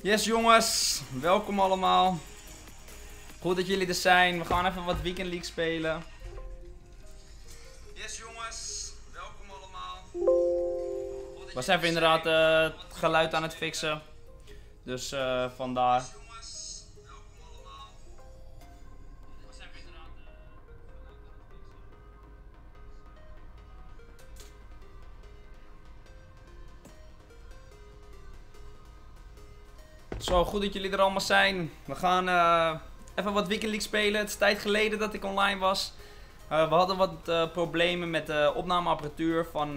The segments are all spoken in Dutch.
Yes jongens, welkom allemaal. Goed dat jullie er zijn. We gaan even wat Weekend League spelen. Yes jongens, welkom allemaal. Was even inderdaad het geluid aan het fixen. Dus vandaar. Zo, goed dat jullie er allemaal zijn. We gaan even wat Weekend League spelen. Het is tijd geleden dat ik online was. We hadden wat problemen met de opnameapparatuur van...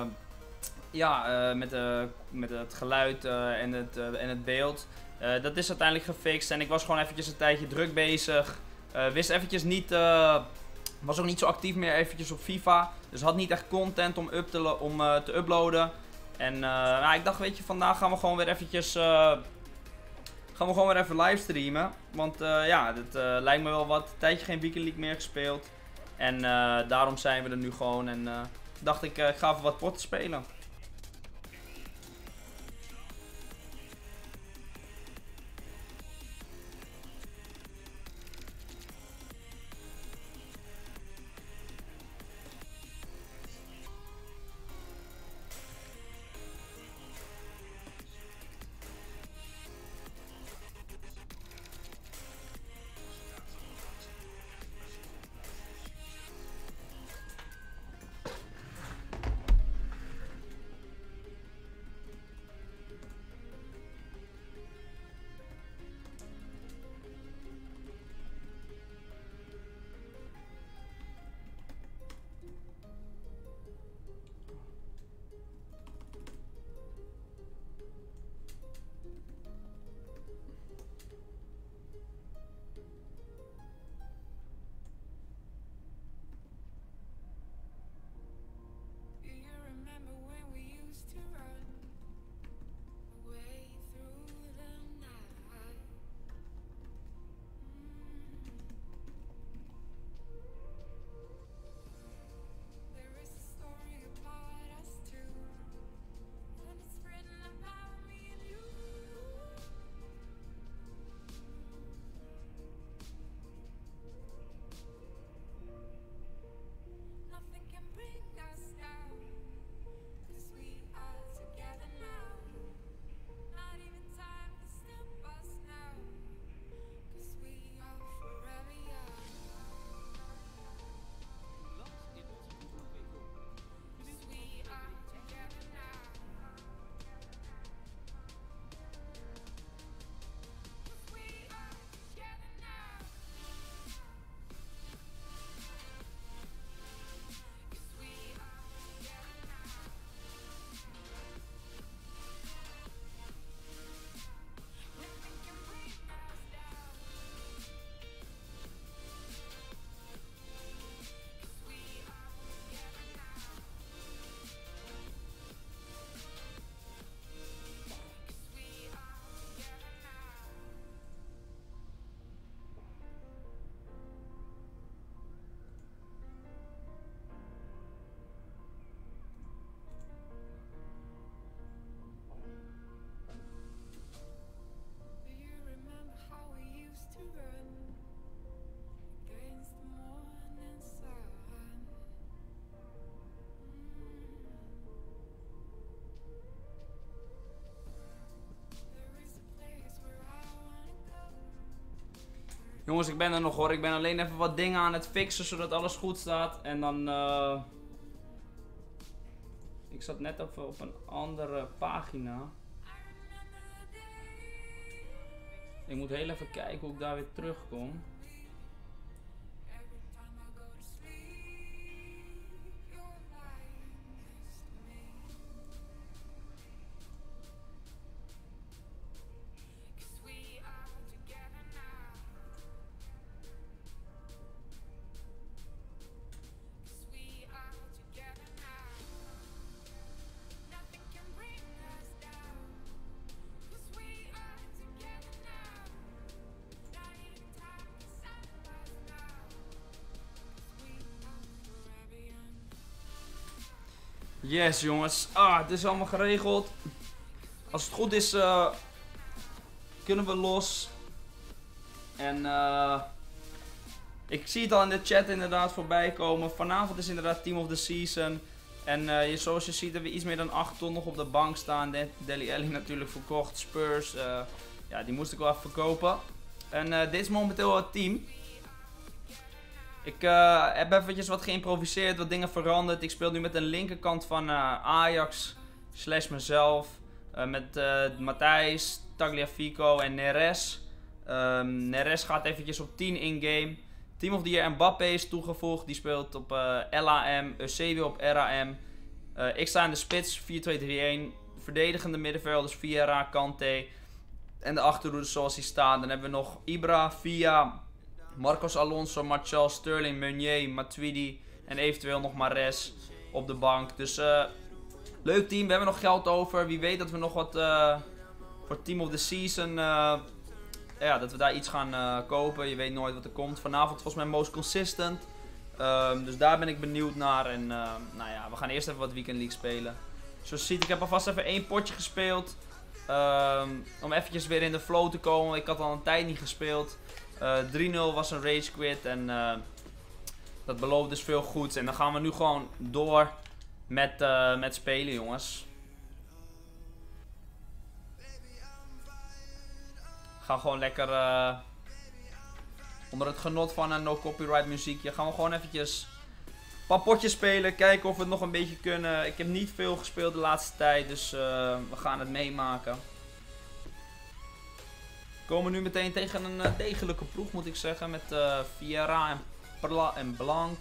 met het geluid en het beeld. Dat is uiteindelijk gefixt en ik was gewoon eventjes een tijdje druk bezig. Wist eventjes niet... was ook niet zo actief meer eventjes op FIFA. Dus had niet echt content om te uploaden. En ik dacht, weet je, vandaag gaan we gewoon weer eventjes... gaan we gewoon weer even livestreamen. Want dit lijkt me wel wat. Een tijdje geen Weekend League meer gespeeld. En daarom zijn we er nu gewoon. En dacht ik ga even wat potten spelen. Jongens, ik ben er nog hoor. Ik ben alleen even wat dingen aan het fixen zodat alles goed staat. En dan... Ik zat net even op een andere pagina. Ik moet heel even kijken hoe ik daar weer terugkom. Yes jongens, het is allemaal geregeld. Als het goed is kunnen we los. En ik zie het al in de chat inderdaad voorbij komen. Vanavond is inderdaad Team of the Season. En zoals je ziet hebben we iets meer dan 8 ton nog op de bank staan. Dele Alli natuurlijk verkocht. Spurs, ja, die moest ik wel even verkopen. En dit is momenteel het team. Ik heb eventjes wat geïmproviseerd, wat dingen veranderd. Ik speel nu met een linkerkant van Ajax / mezelf. Met Matthijs, Tagliafico en Neres. Neres gaat eventjes op 10 in-game. Team of the Year Mbappé is toegevoegd. Die speelt op LAM. Eusebio op RAM. Ik sta in de spits 4-2-3-1. Verdedigende middenvelders Vieira, Kanté. En de achterhoede zoals die staan. Dan hebben we nog Ibra, Villa, Marcos Alonso, Martial, Sterling, Meunier, Matuidi. En eventueel nog Mahrez op de bank. Dus leuk team. We hebben nog geld over. Wie weet dat we nog wat voor Team of the Season... ja, dat we daar iets gaan kopen. Je weet nooit wat er komt. Vanavond volgens mij most consistent. Dus daar ben ik benieuwd naar. En nou ja, we gaan eerst even wat Weekend League spelen. Zoals je ziet, ik heb alvast even 1 potje gespeeld. Om eventjes weer in de flow te komen. Ik had al een tijd niet gespeeld. 3-0 was een rage quit. En dat belooft dus veel goeds. En dan gaan we nu gewoon door met spelen, jongens. Ga gewoon lekker onder het genot van een no copyright muziekje. Gaan we gewoon eventjes een paar potjes spelen. Kijken of we het nog een beetje kunnen. Ik heb niet veel gespeeld de laatste tijd. Dus we gaan het meemaken. We komen nu meteen tegen een degelijke ploeg, moet ik zeggen. Met Vieira en Blanc.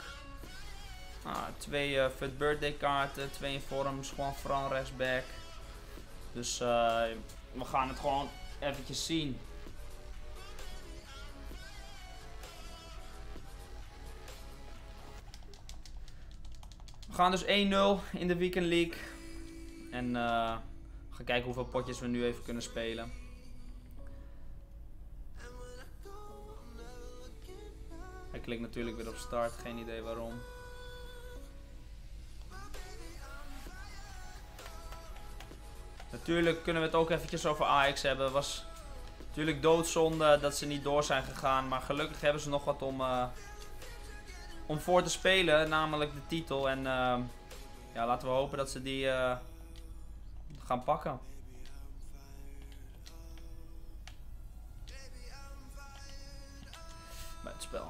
2 Fit Birthday kaarten. 2 in vorm. Juan Fran rechtsback. Dus we gaan het gewoon eventjes zien. We gaan dus 1-0 in de Weekend League. En we gaan kijken hoeveel potjes we nu even kunnen spelen. Hij klikt natuurlijk weer op start, geen idee waarom. Natuurlijk kunnen we het ook eventjes over Ajax hebben. Het was natuurlijk doodzonde dat ze niet door zijn gegaan. Maar gelukkig hebben ze nog wat om voor te spelen. Namelijk de titel. En ja, laten we hopen dat ze die gaan pakken. Bij het spel.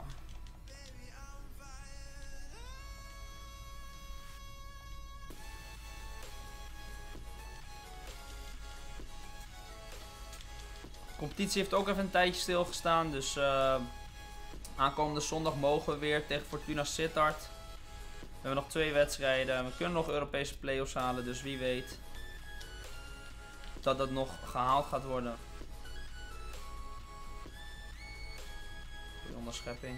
De competitie heeft ook even een tijdje stilgestaan. Dus aankomende zondag mogen we weer tegen Fortuna Sittard. We hebben nog 2 wedstrijden. We kunnen nog Europese play-offs halen. Dus wie weet dat dat nog gehaald gaat worden. Goeie onderschepping.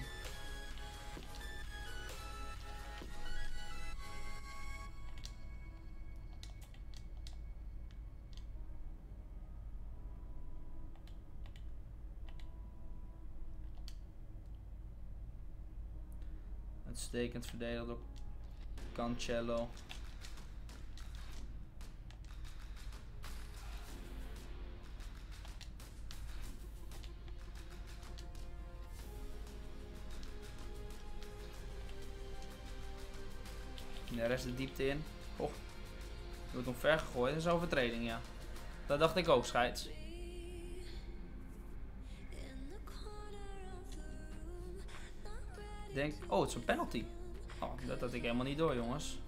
Uitstekend verdedigd door Cancelo. De rest de diepte in. Oh, je wordt omver gegooid. Dat is overtreding, ja. Dat dacht ik ook, scheids. Denk, oh, het is een penalty. Oh, dat had ik helemaal niet door, jongens.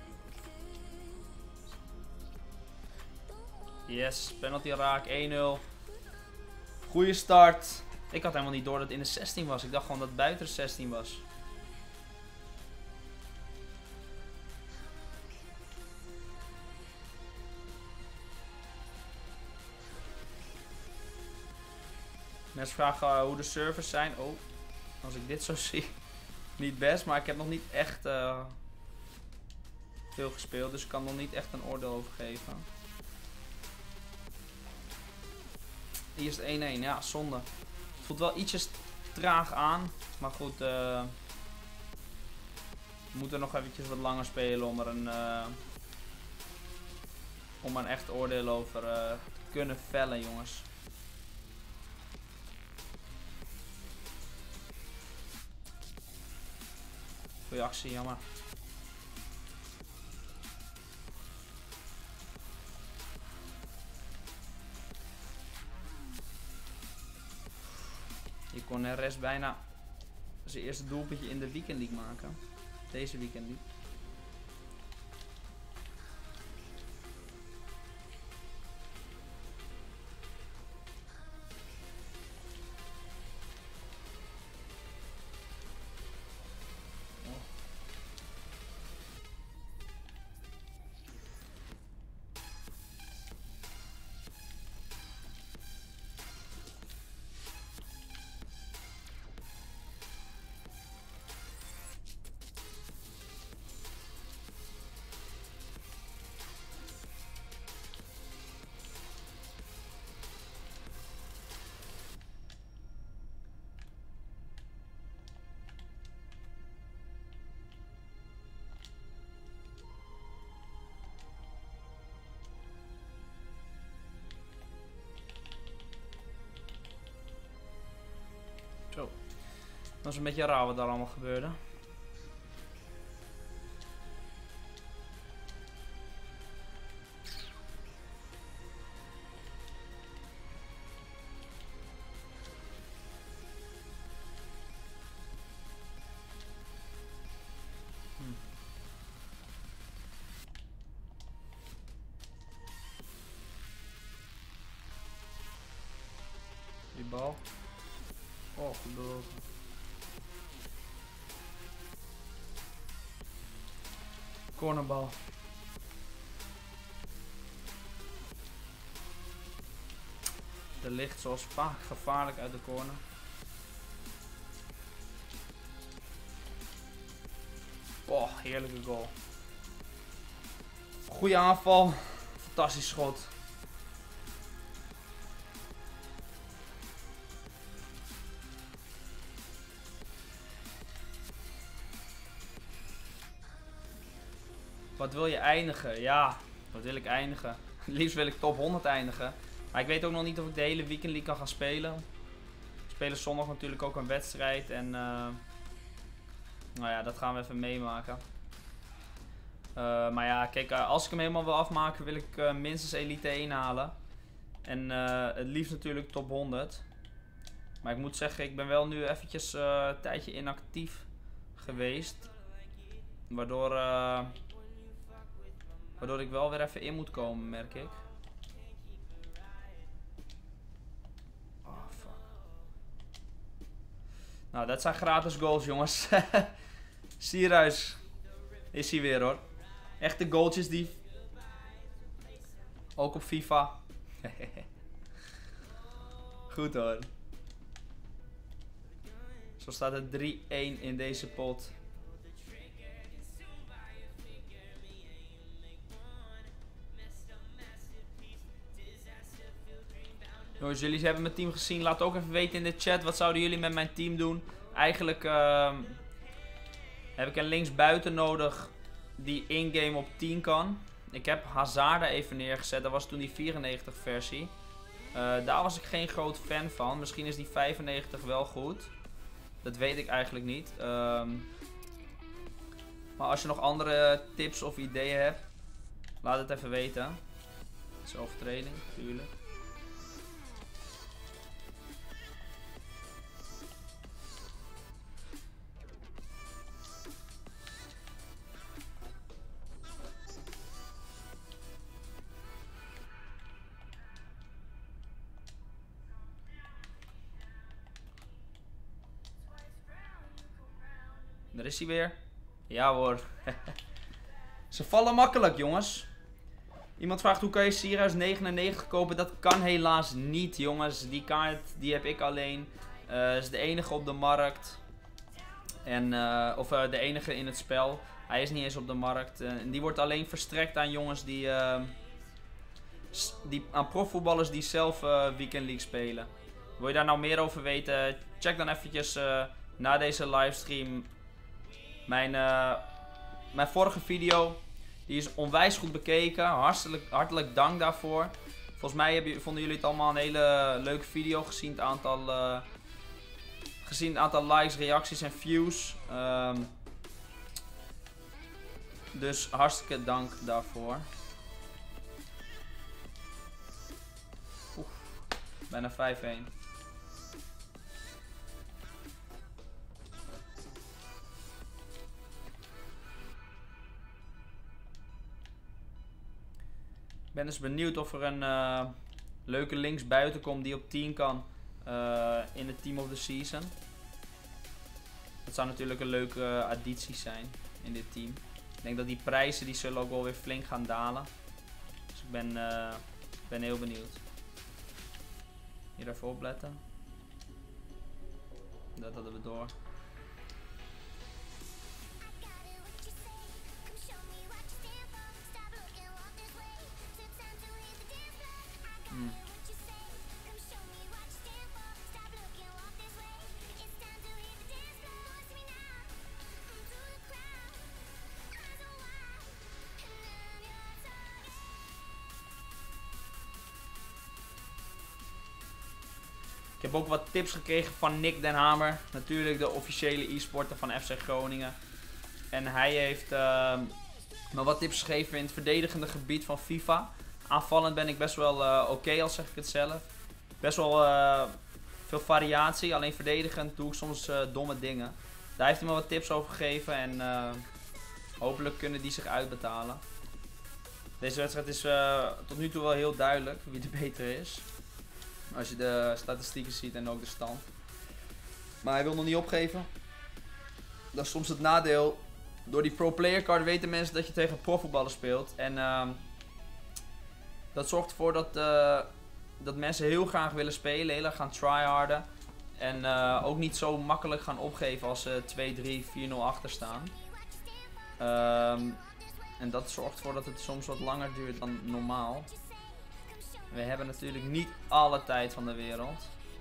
Yes, penalty raak, 1-0. Goeie start. Ik had helemaal niet door dat het in de 16 was. Ik dacht gewoon dat het buiten de 16 was. Mensen vragen hoe de servers zijn. Oh, als ik dit zo zie. Niet best, maar ik heb nog niet echt veel gespeeld. Dus ik kan nog niet echt een oordeel over geven. Hier is het 1-1. Ja, zonde. Het voelt wel ietsjes traag aan. Maar goed, we moeten nog eventjes wat langer spelen om er een echt oordeel over te kunnen vellen, jongens. Goeie actie, jammer. Je kon RS bijna zijn eerste doelpuntje in de Weekend League maken. Deze Weekend League. Zo. Dat was een beetje raar wat daar allemaal gebeurde. Die bal. Oh, goed bewogen. Cornerbal. De ligt zoals vaak gevaarlijk uit de corner. Oh, heerlijke goal. Goeie aanval. Fantastisch schot. Wat wil je eindigen? Ja, wat wil ik eindigen? Liefst wil ik top 100 eindigen. Maar ik weet ook nog niet of ik de hele Weekend League kan gaan spelen. We spelen zondag natuurlijk ook een wedstrijd. En nou ja, dat gaan we even meemaken. Maar ja, kijk, als ik hem helemaal wil afmaken, wil ik minstens Elite 1 halen. En het liefst natuurlijk top 100. Maar ik moet zeggen, ik ben wel nu eventjes een tijdje inactief geweest. Waardoor ik wel weer even in moet komen, merk ik. Oh, fuck. Nou, dat zijn gratis goals, jongens. Sierhuis is hij weer, hoor. Echte goaltjes die... Ook op FIFA. Goed, hoor. Zo staat het 3-1 in deze pot. Jongens, jullie hebben mijn team gezien. Laat ook even weten in de chat. Wat zouden jullie met mijn team doen? Eigenlijk heb ik een linksbuiten nodig die in-game op 10 kan. Ik heb Hazard er even neergezet. Dat was toen die 94 versie. Daar was ik geen groot fan van. Misschien is die 95 wel goed. Dat weet ik eigenlijk niet. Maar als je nog andere tips of ideeën hebt, laat het even weten. Dat is overtreding, natuurlijk. Daar is hij weer. Ja hoor. Ze vallen makkelijk, jongens. Iemand vraagt hoe kan je Sierhuis 99 kopen. Dat kan helaas niet, jongens. Die kaart die heb ik alleen. Is de enige op de markt. En, de enige in het spel. Hij is niet eens op de markt. En die wordt alleen verstrekt aan jongens die aan profvoetballers die zelf Weekend League spelen. Wil je daar nou meer over weten? Check dan eventjes na deze livestream mijn vorige video. Die is onwijs goed bekeken. Hartelijk dank daarvoor. Volgens mij vonden jullie het allemaal een hele leuke video. Gezien het aantal likes, reacties en views. Dus hartstikke dank daarvoor. Oef, bijna 5-1. Ik ben dus benieuwd of er een leuke linksbuiten komt die op 10 kan in het Team of the Season. Dat zou natuurlijk een leuke additie zijn in dit team. Ik denk dat die prijzen die zullen ook wel weer flink gaan dalen. Dus ik ben heel benieuwd. Hier even opletten. Dat hadden we door. Ik heb ook wat tips gekregen van Nick Den Hamer. Natuurlijk de officiële e-sporter van FC Groningen. En hij heeft me wat tips gegeven in het verdedigende gebied van FIFA. Aanvallend ben ik best wel oké, al zeg ik het zelf. Best wel veel variatie. Alleen verdedigend doe ik soms domme dingen. Daar heeft hij me wat tips over gegeven. En hopelijk kunnen die zich uitbetalen. Deze wedstrijd is tot nu toe wel heel duidelijk wie de beter is. Als je de statistieken ziet en ook de stand. Maar hij wil nog niet opgeven. Dat is soms het nadeel. Door die pro player card weten mensen dat je tegen profvoetballers speelt. En dat zorgt ervoor dat mensen heel graag willen spelen. Heel erg gaan tryharden. En ook niet zo makkelijk gaan opgeven als ze 2-3, 4-0 achter staan. En dat zorgt ervoor dat het soms wat langer duurt dan normaal. We hebben natuurlijk niet alle tijd van de wereld.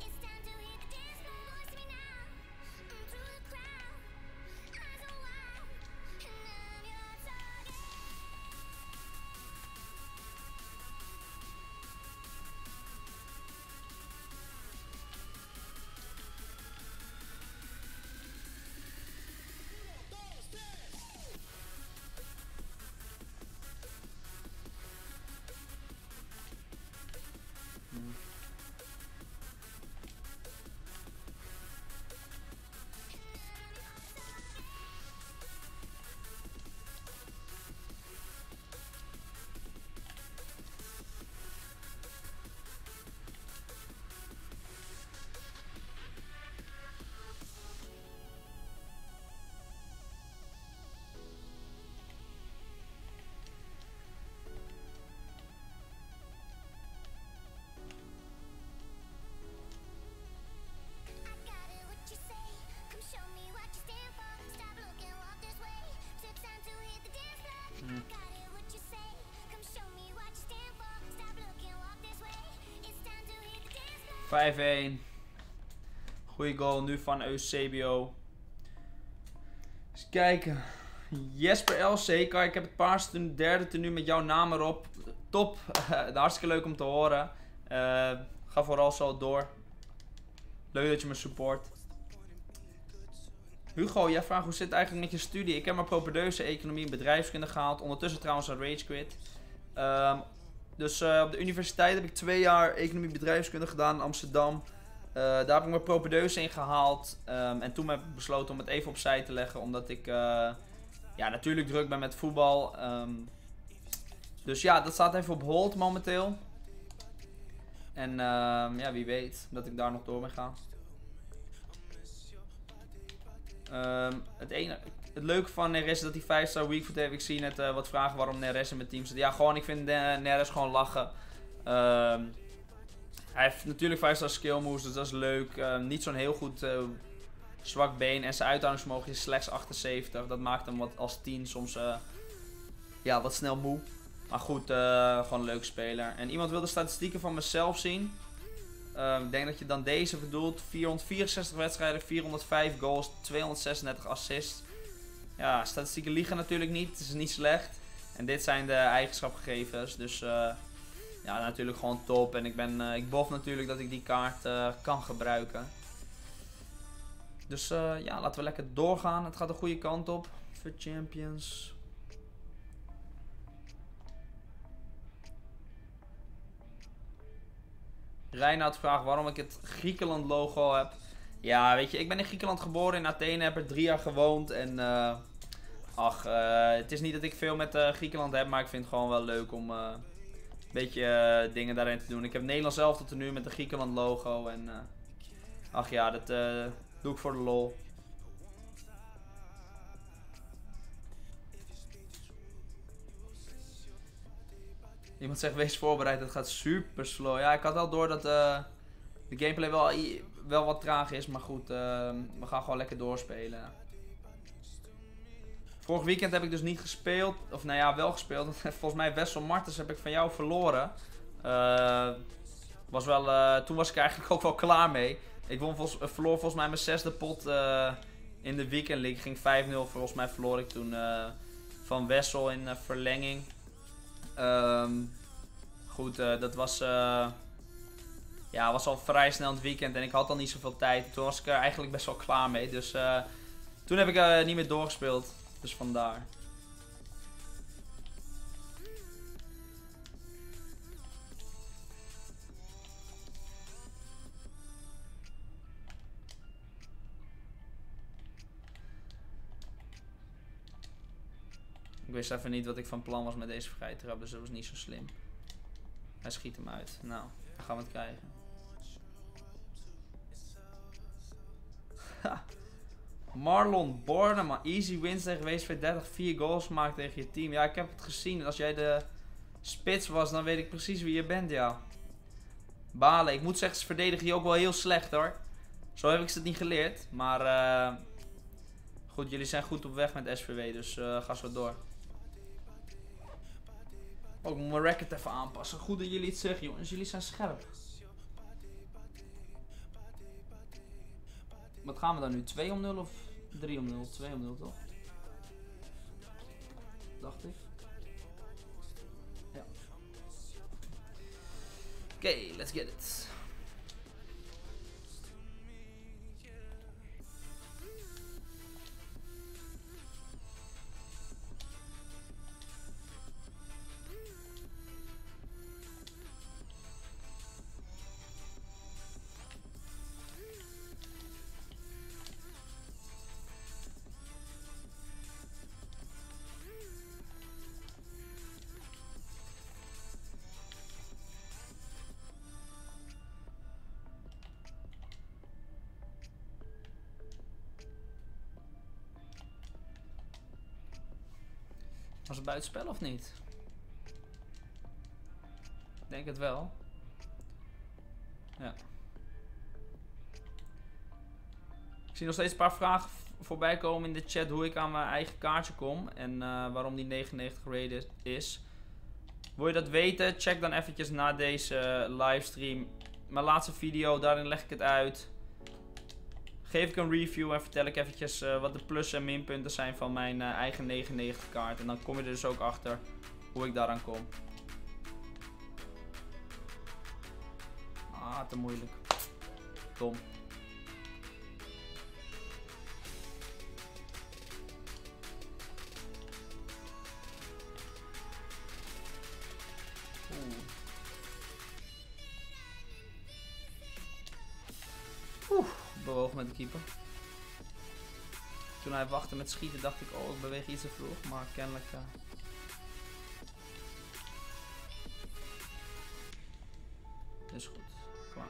Hmm. 5-1. Goeie goal nu van Eusebio. Eens kijken. Jesper LC. Kijk, ik heb het paarse derde tenue met jouw naam erop. Top. Hartstikke leuk om te horen. Ga vooral zo door. Leuk dat je me support. Hugo, jij vraagt hoe zit het eigenlijk met je studie? Ik heb mijn propedeuse economie en bedrijfskunde gehaald. Ondertussen trouwens een rage quit. Dus op de universiteit heb ik 2 jaar economie bedrijfskunde gedaan in Amsterdam. Daar heb ik mijn propedeuse in gehaald. En toen heb ik besloten om het even opzij te leggen. Omdat ik natuurlijk druk ben met voetbal. Dus ja, dat staat even op hold momenteel. En wie weet dat ik daar nog door mee ga. Het leuke van Neres is dat hij 5-star weakfoot heeft. Ik zie net wat vragen waarom Neres in mijn team zit. Ja, gewoon, ik vind Neres gewoon lachen. Hij heeft natuurlijk 5-star skill moves, dus dat is leuk. Niet zo'n heel goed zwak been. En zijn uithoudingsvermogen is slechts 78. Dat maakt hem als 10 soms wat snel moe. Maar goed, gewoon een leuke speler. En iemand wil de statistieken van mezelf zien. Ik denk dat je dan deze bedoelt. 464 wedstrijden, 405 goals, 236 assists. Ja, statistieken liegen natuurlijk niet. Het is niet slecht. En dit zijn de eigenschapgegevens. Dus natuurlijk gewoon top. En ik bof natuurlijk dat ik die kaart kan gebruiken. Dus laten we lekker doorgaan. Het gaat de goede kant op. For Champions. Reinoud vraagt waarom ik het Griekenland logo heb. Ja, weet je, ik ben in Griekenland geboren, in Athene, heb er 3 jaar gewoond. En het is niet dat ik veel met Griekenland heb, maar ik vind het gewoon wel leuk om een beetje dingen daarin te doen. Ik heb Nederland zelf tot nu met de Griekenland logo. En ach ja, dat doe ik voor de lol. Iemand zegt wees voorbereid, het gaat super slow. Ja, ik had wel door dat de gameplay wel wat traag is, maar goed, we gaan gewoon lekker doorspelen. Vorig weekend heb ik dus niet gespeeld, of nou ja, wel gespeeld. Volgens mij Wessel Martens heb ik van jou verloren. Toen was ik eigenlijk ook wel klaar mee. Ik verloor volgens mij mijn 6e pot in de Weekend League. Ging 5-0, volgens mij verloor ik toen van Wessel in verlenging. Goed, dat was al vrij snel in het weekend en ik had al niet zoveel tijd. Toen was ik er eigenlijk best wel klaar mee. Dus toen heb ik niet meer doorgespeeld. Dus vandaar. Ik wist even niet wat ik van plan was met deze vrijtrap, dus dat was niet zo slim. Hij schiet hem uit. Nou, dan gaan we het krijgen. Marlon Borneman, easy wins tegen WSV 30, 4 goals gemaakt tegen je team. Ja, ik heb het gezien. Als jij de spits was, dan weet ik precies wie je bent, ja. Balen. Ik moet zeggen, ze verdedigen je ook wel heel slecht, hoor. Zo heb ik ze het niet geleerd. Maar goed, jullie zijn goed op weg met SVW, dus ga zo door. Oh, ik moet mijn racket even aanpassen. Goed dat jullie het zeggen, jongens. Jullie zijn scherp. Wat gaan we dan nu? 2-0 of 3-0? 2-0 toch? Dacht ik. Ja. Oké, let's get it. Was het buitenspel of niet? Ik denk het wel. Ja. Ik zie nog steeds een paar vragen voorbij komen in de chat hoe ik aan mijn eigen kaartje kom. En waarom die 99 gerated is. Wil je dat weten? Check dan eventjes na deze livestream mijn laatste video. Daarin leg ik het uit. Geef ik een review en vertel ik eventjes wat de plus- en minpunten zijn van mijn eigen 99 kaart. En dan kom je er dus ook achter hoe ik daaraan kom. Ah, te moeilijk. Dom. Bewoog met de keeper. Toen hij wachtte met schieten dacht ik, oh ik beweeg iets te vroeg, maar kennelijk is goed. Klaar.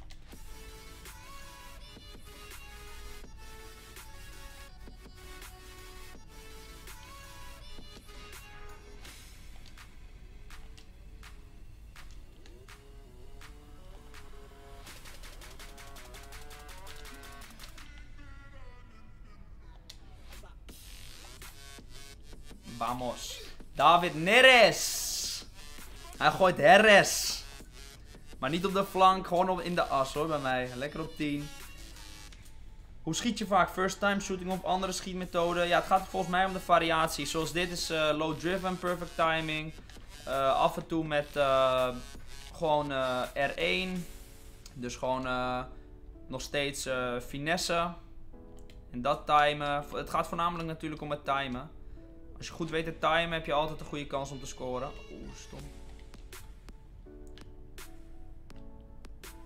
Vamos. David Neres. Hij gooit Herres. Maar niet op de flank, gewoon in de as hoor bij mij. Lekker op 10. Hoe schiet je vaak? First time shooting of andere schietmethoden? Ja, het gaat volgens mij om de variatie. Zoals dit is low driven, perfect timing. Af en toe met gewoon R1. Dus gewoon nog steeds finesse. En dat timen. Het gaat voornamelijk natuurlijk om het timen. Als je goed weet te timen heb je altijd een goede kans om te scoren. Oeh, stom.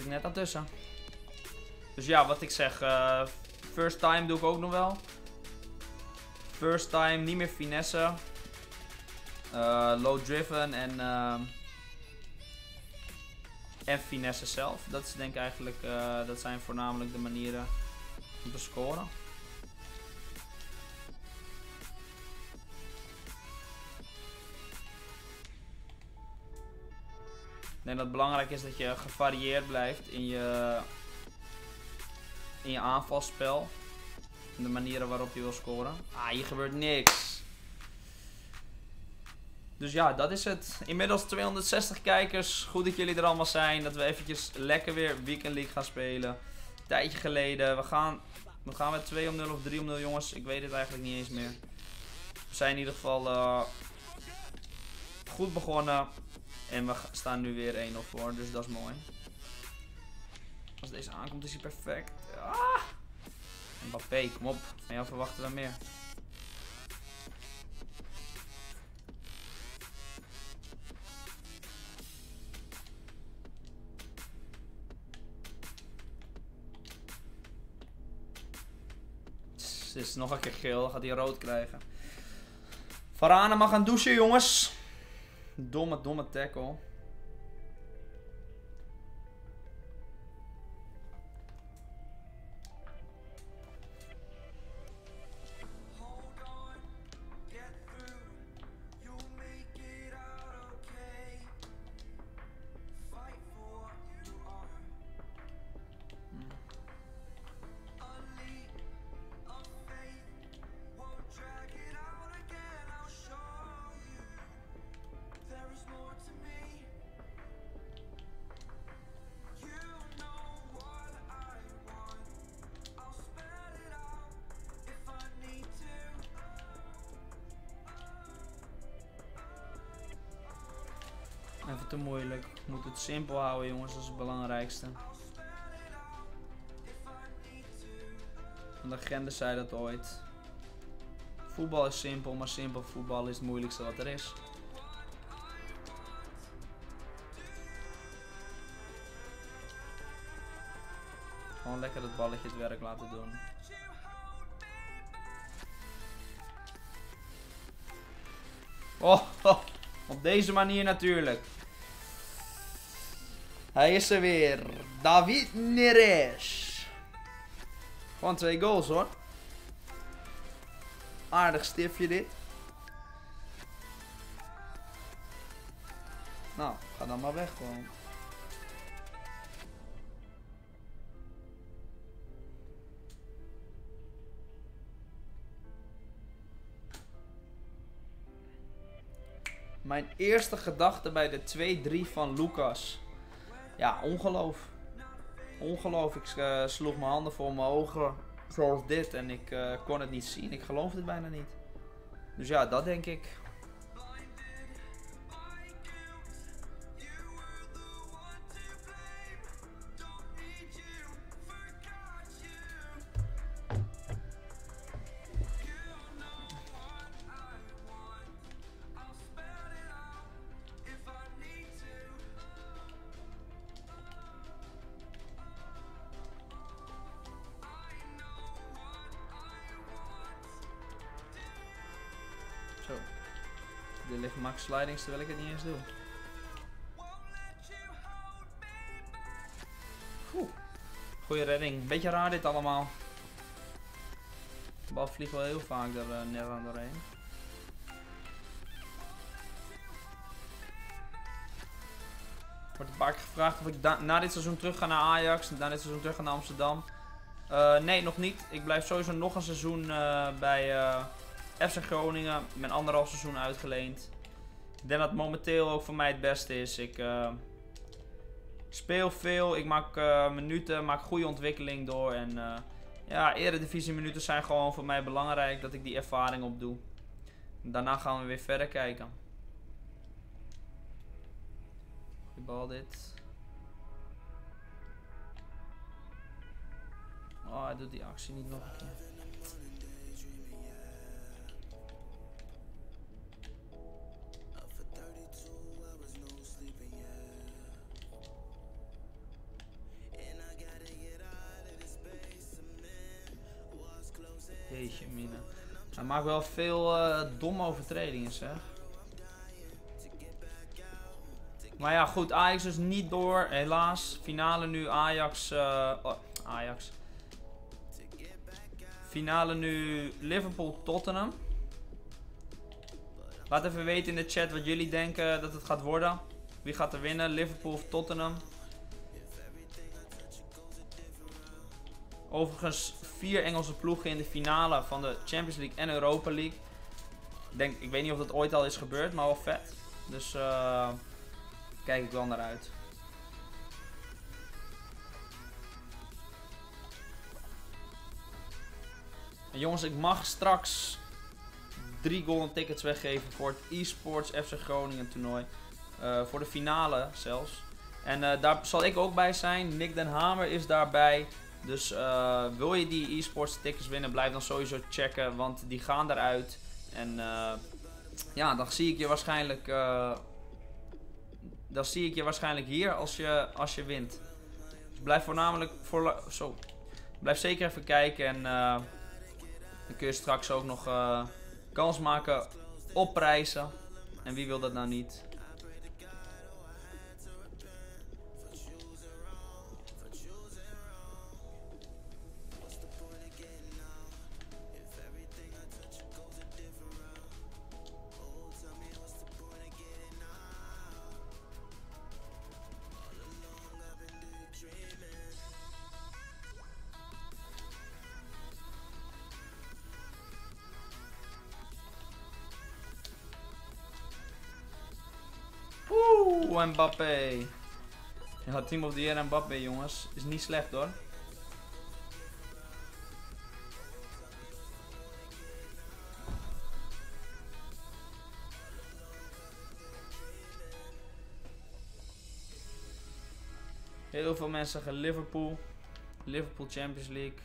ik net aan tussen. Dus ja, wat ik zeg. First time doe ik ook nog wel. First time, niet meer finesse. Low driven en finesse zelf. Dat is denk ik eigenlijk, dat zijn voornamelijk de manieren om te scoren. Ik denk dat het belangrijk is dat je gevarieerd blijft in je aanvalspel. En de manieren waarop je wil scoren. Ah, hier gebeurt niks. Dus ja, dat is het. Inmiddels 260 kijkers. Goed dat jullie er allemaal zijn. Dat we eventjes lekker weer Weekend League gaan spelen. Een tijdje geleden. We gaan met 2-0 of 3-0 jongens. Ik weet het eigenlijk niet eens meer. We zijn in ieder geval goed begonnen. En we staan nu weer 1-0 voor. Dus dat is mooi. Als deze aankomt is hij perfect. Ah! Mbappé, kom op. Van jou verwachten we meer. Dit is nog een keer geel, dan gaat hij rood krijgen. Varane mag gaan douchen, jongens. Domme tackle. Even te moeilijk. Ik moet het simpel houden, jongens, dat is het belangrijkste. Want de agenda zei dat ooit. Voetbal is simpel, maar simpel voetbal is het moeilijkste wat er is. Gewoon lekker het balletje het werk laten doen. Oh, op deze manier natuurlijk. Hij is er weer. David Neres. Gewoon 2 goals hoor. Aardig stiftje dit. Nou, ga dan maar weg gewoon. Mijn eerste gedachte bij de 2-3 van Lucas. Ja, ongeloof. Ongeloof. Ik sloeg mijn handen voor mijn ogen. Zoals dit. En ik kon het niet zien. Ik geloofde het bijna niet. Dus ja, dat denk ik. Zo. Er ligt max slidings terwijl ik het niet eens doe. Goeie redding. Beetje raar dit allemaal. De bal vliegt wel heel vaak er net aan doorheen. Wordt een paar keer gevraagd of ik na dit seizoen terug ga naar Ajax. Na dit seizoen terug ga naar Amsterdam. Nee, nog niet. Ik blijf sowieso nog een seizoen bij FC Groningen. Ik ben 1,5 seizoen uitgeleend. Ik denk dat het momenteel ook voor mij het beste is. Ik speel veel, ik maak minuten, maak goede ontwikkeling door. En ja, eredivisie minuten zijn gewoon voor mij belangrijk. Dat ik die ervaring opdoe. Daarna gaan we weer verder kijken. Goeie bal dit. Oh, hij doet die actie niet nog een keer. Jeetje, mina. Hij maakt wel veel domme overtredingen, zeg. Maar ja, goed. Ajax dus niet door. Helaas. Finale nu Ajax. Ajax. Finale nu Liverpool-Tottenham. Laat even weten in de chat wat jullie denken dat het gaat worden. Wie gaat er winnen? Liverpool of Tottenham? Overigens 4 Engelse ploegen in de finale van de Champions League en Europa League. Ik weet niet of dat ooit al is gebeurd, maar wel vet. Dus kijk ik wel naar uit. En jongens, ik mag straks 3 golden tickets weggeven voor het eSports FC Groningen toernooi. Voor de finale zelfs. En daar zal ik ook bij zijn. Nick Den Hamer is daarbij. Dus wil je die eSports tickets winnen, blijf dan sowieso checken. Want die gaan eruit. En ja, dan zie ik je waarschijnlijk hier als je wint. Dus blijf voornamelijk blijf zeker even kijken. En dan kun je straks ook nog kans maken op prijzen. En wie wil dat nou niet? Mbappé. Ja, Team of the Year Mbappé, jongens. Is niet slecht hoor. Heel veel mensen zeggen Liverpool. Liverpool Champions League.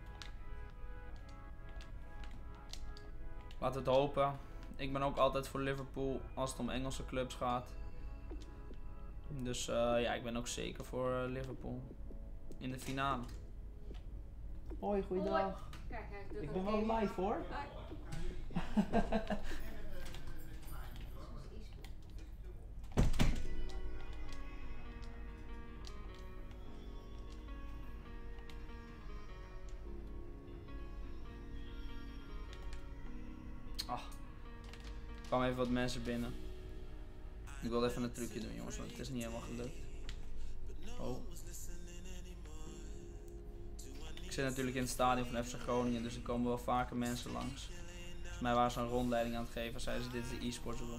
Laten we het hopen. Ik ben ook altijd voor Liverpool als het om Engelse clubs gaat. Dus ja, ik ben ook zeker voor Liverpool. In de finale. Hoi, goeiedag. Kijk, ik ben wel live hoor. Ah, er kwamen even wat mensen binnen. Ik wil even een trucje doen, jongens, want het is niet helemaal gelukt. Oh. Ik zit natuurlijk in het stadion van FC Groningen, dus er komen wel vaker mensen langs. Volgens mij waren ze een rondleiding aan het geven, zeiden ze dit is de e-sports room.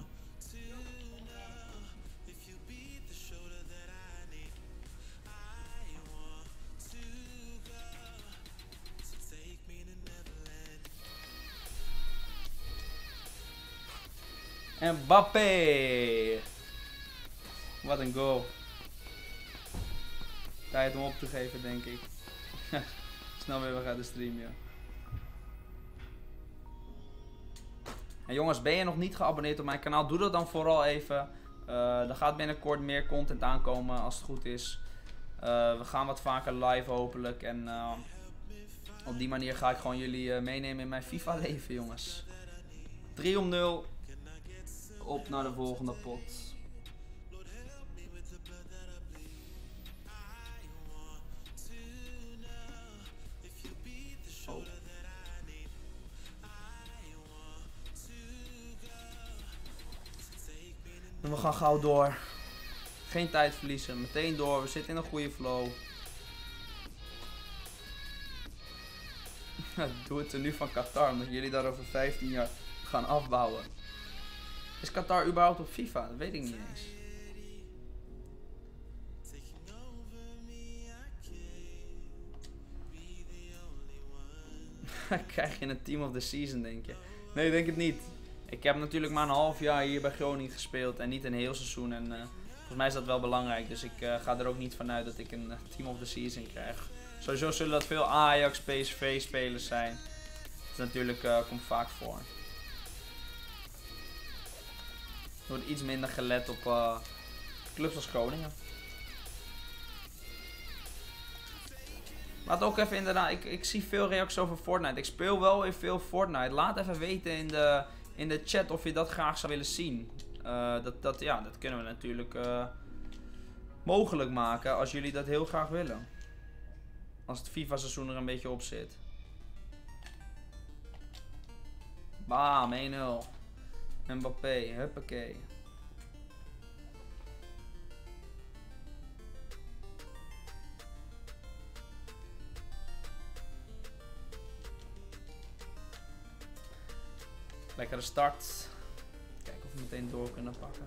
Mbappé! Wat een goal. Tijd om op te geven, denk ik. Snel weer weg uit de stream, ja. En jongens, ben je nog niet geabonneerd op mijn kanaal? Doe dat dan vooral even. Er gaat binnenkort meer content aankomen als het goed is. We gaan wat vaker live hopelijk. En op die manier ga ik gewoon jullie meenemen in mijn FIFA leven, jongens. 3-0. Op naar de volgende pot. Oh. En we gaan gauw door. Geen tijd verliezen. Meteen door. We zitten in een goede flow. Doe het er nu van Qatar. Omdat jullie daar over 15 jaar gaan afbouwen. Is Qatar überhaupt op FIFA? Dat weet ik niet eens. Krijg je een Team of the Season, denk je? Nee, ik denk het niet. Ik heb natuurlijk maar een half jaar hier bij Groningen gespeeld en niet een heel seizoen. En volgens mij is dat wel belangrijk. Dus ik ga er ook niet vanuit dat ik een Team of the Season krijg. Sowieso zullen dat veel Ajax, PSV spelers zijn. Dat natuurlijk komt vaak voor. Er wordt iets minder gelet op clubs als Groningen. Laat ook even inderdaad, ik zie veel reacties over Fortnite. Ik speel wel weer veel Fortnite. Laat even weten in de chat of je dat graag zou willen zien. Dat kunnen we natuurlijk mogelijk maken als jullie dat heel graag willen. Als het FIFA seizoen er een beetje op zit. Bam, 1-0. Mbappé, huppakee. Lekkere start. Kijken of we meteen door kunnen pakken.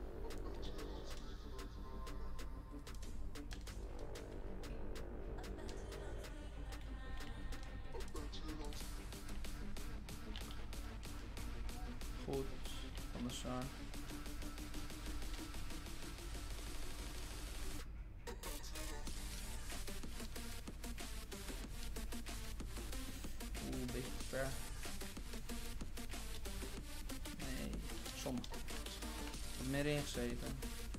Goed. Van de Sar. Een beetje te ver. Nee, som. Wat meer ingezeten.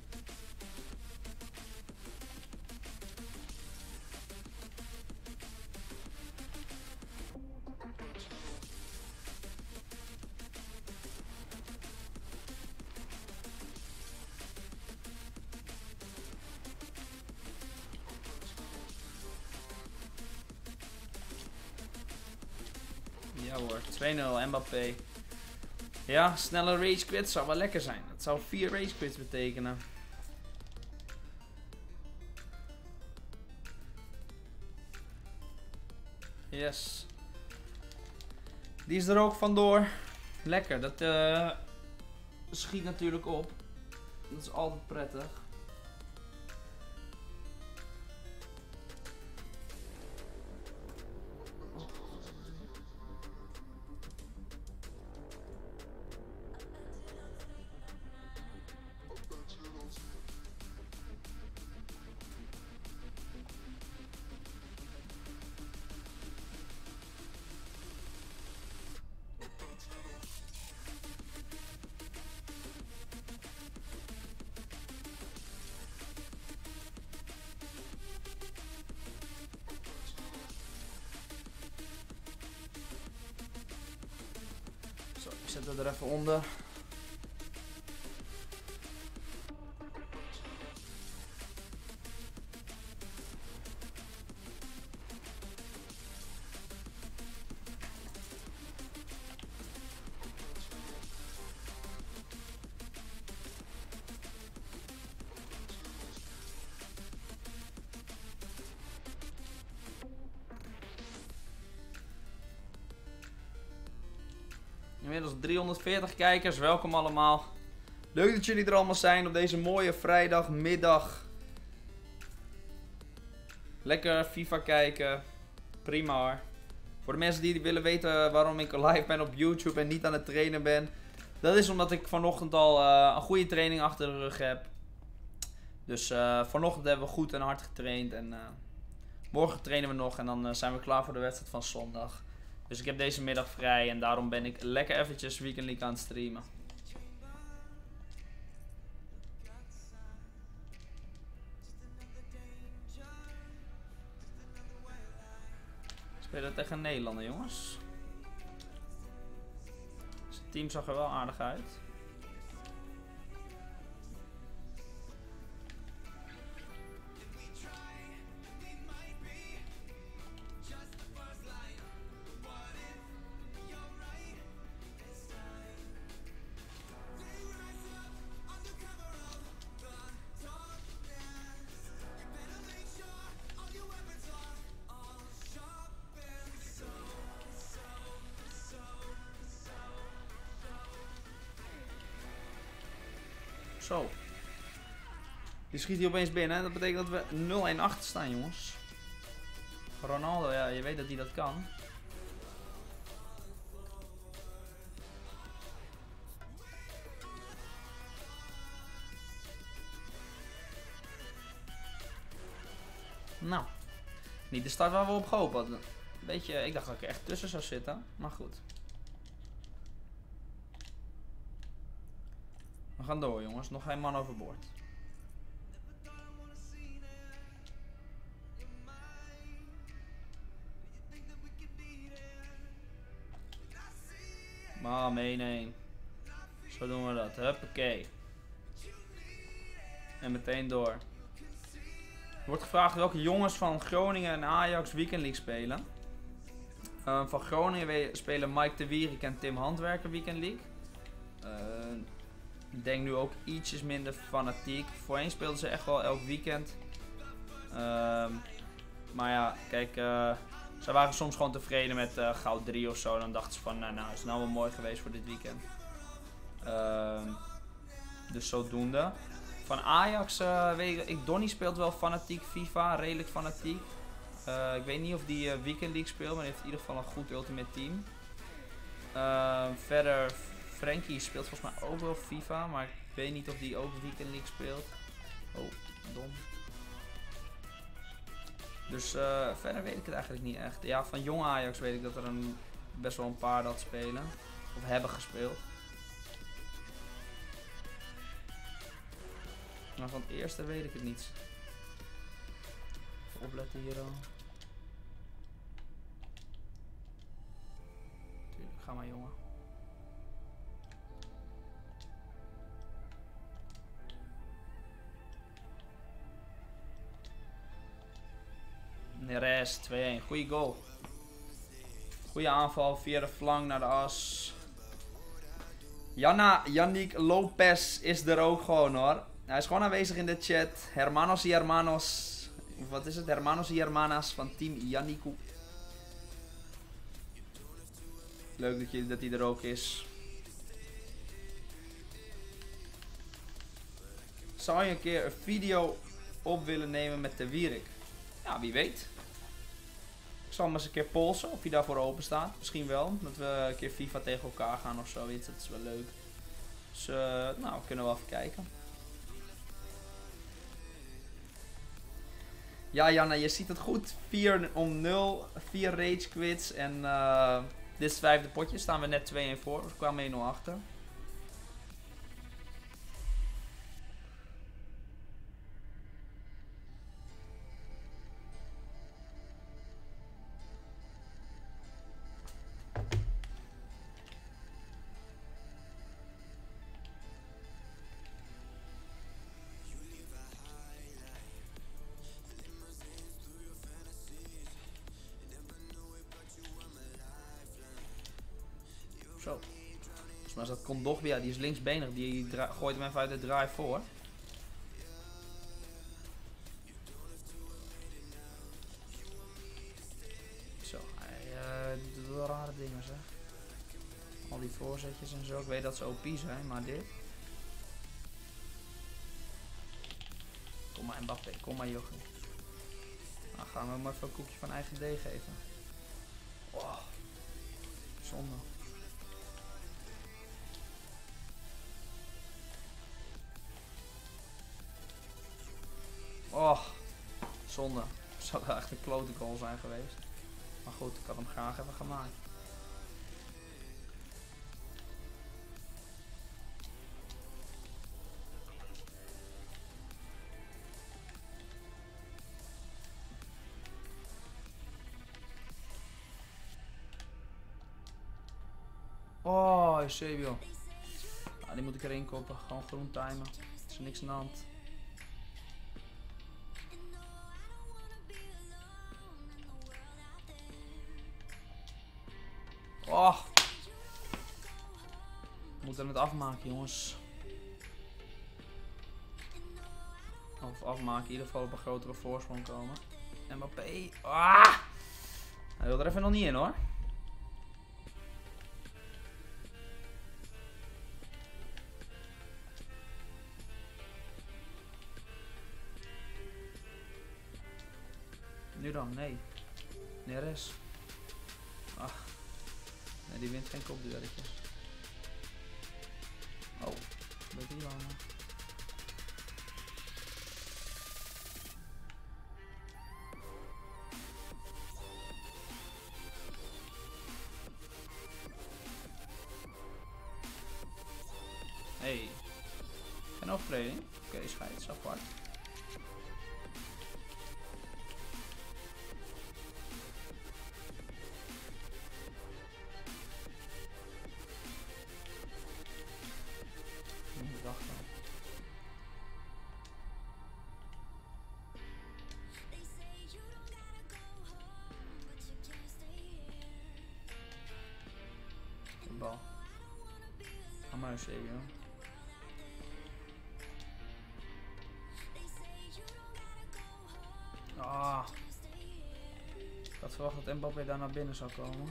Ja hoor, 2-0 Mbappé. Ja, snelle rage quits zou wel lekker zijn. Dat zou 4 rage quits betekenen. Yes. Die is er ook vandoor. Lekker, dat schiet natuurlijk op. Dat is altijd prettig. Zo, ik zet het er even onder. Inmiddels 340 kijkers, welkom allemaal. Leuk dat jullie er allemaal zijn op deze mooie vrijdagmiddag. Lekker FIFA kijken, prima hoor. Voor de mensen die willen weten waarom ik live ben op YouTube en niet aan het trainen ben. Dat is omdat ik vanochtend al een goede training achter de rug heb. Dus vanochtend hebben we goed en hard getraind en morgen trainen we nog en dan zijn we klaar voor de wedstrijd van zondag. Dus ik heb deze middag vrij en daarom ben ik lekker eventjes Weekend League aan het streamen. Spelen tegen Nederlander, jongens. Dus het team zag er wel aardig uit. Zo. Die schiet hij opeens binnen. Dat betekent dat we 0-1 achter staan, jongens. Ronaldo, ja, je weet dat hij dat kan. Nou. Niet de start waar we op gehoopt hadden. Beetje, ik dacht dat ik er echt tussen zou zitten. Maar goed. We gaan door, jongens. Nog geen man overboord. Bam, 1-1. Zo doen we dat. Huppakee. En meteen door. Er wordt gevraagd welke jongens van Groningen en Ajax Weekend League spelen. Van Groningen spelen Mike de Wierik en Tim Handwerker Weekend League. Ik denk nu ook ietsjes minder fanatiek. Voorheen speelden ze echt wel elk weekend. Maar ja, kijk, ze waren soms gewoon tevreden met goud 3 of zo. Dan dachten ze van, nou is het nou wel mooi geweest voor dit weekend. Dus zodoende. Van Ajax weet ik, Donny speelt wel fanatiek FIFA, redelijk fanatiek. Ik weet niet of die Weekend League speelt, maar hij heeft in ieder geval een goed Ultimate Team. Verder, Frankie speelt volgens mij ook wel FIFA, maar ik weet niet of die ook Weekend League speelt. Oh, dom. Dus verder weet ik het eigenlijk niet echt. Ja, van jong Ajax weet ik dat er best wel een paar dat spelen. Of hebben gespeeld. Maar van het eerste weet ik het niet. Even opletten hier al. Tuurlijk, ga maar jongen. Neres, 2-1. Goeie goal. Goeie aanval via de flank naar de as. Yannick Lopez is er ook gewoon hoor. Hij is gewoon aanwezig in de chat. Hermanos y hermanos. Wat is het? Hermanos y hermanas van team Yanniku. Leuk dat hij er ook is. Zou je een keer een video op willen nemen met de Wierik? Ja, wie weet. Ik zal hem eens een keer polsen of hij daarvoor open staat. Misschien wel. Dat we een keer FIFA tegen elkaar gaan of zoiets. Dat is wel leuk. Dus nou, we kunnen wel even kijken. Ja, Janna, je ziet het goed. 4-0, 4 rage quits. En dit is het 5e potje. Staan we net 2-1 voor. We kwamen 1-0 achter. Zo. Volgens mij is dat Kondogbia, die is linksbenig, die gooit hem even uit de draai voor. Zo, hij doet wel rare dingen zeg. Al die voorzetjes en zo, ik weet dat ze OP zijn, maar dit. Kom maar Mbappé, kom maar Jochie. Nou gaan we hem even een koekje van eigen deeg geven. Oh, zonde. Oh, zonde. Het zou wel echt een klote goal zijn geweest. Maar goed, ik had hem graag even gemaakt. Oh, Eusebio. Ah, die moet ik erin koppen. Gewoon groen timen. Er is niks aan de hand. Oh. We moeten het afmaken, jongens. Of afmaken, in ieder geval op een grotere voorsprong komen. Mbappé. Ah! Hij wil er even nog niet in hoor. Nu dan, nee. Neres. Ach. Nee, die wint geen kopduelletjes. Oh, wat die allemaal? Hey. Geen overtreding? Oké, scheids, apart. Ga maar eens even, joh. Ah. Ik had verwacht dat Mbappé daar naar binnen zou komen.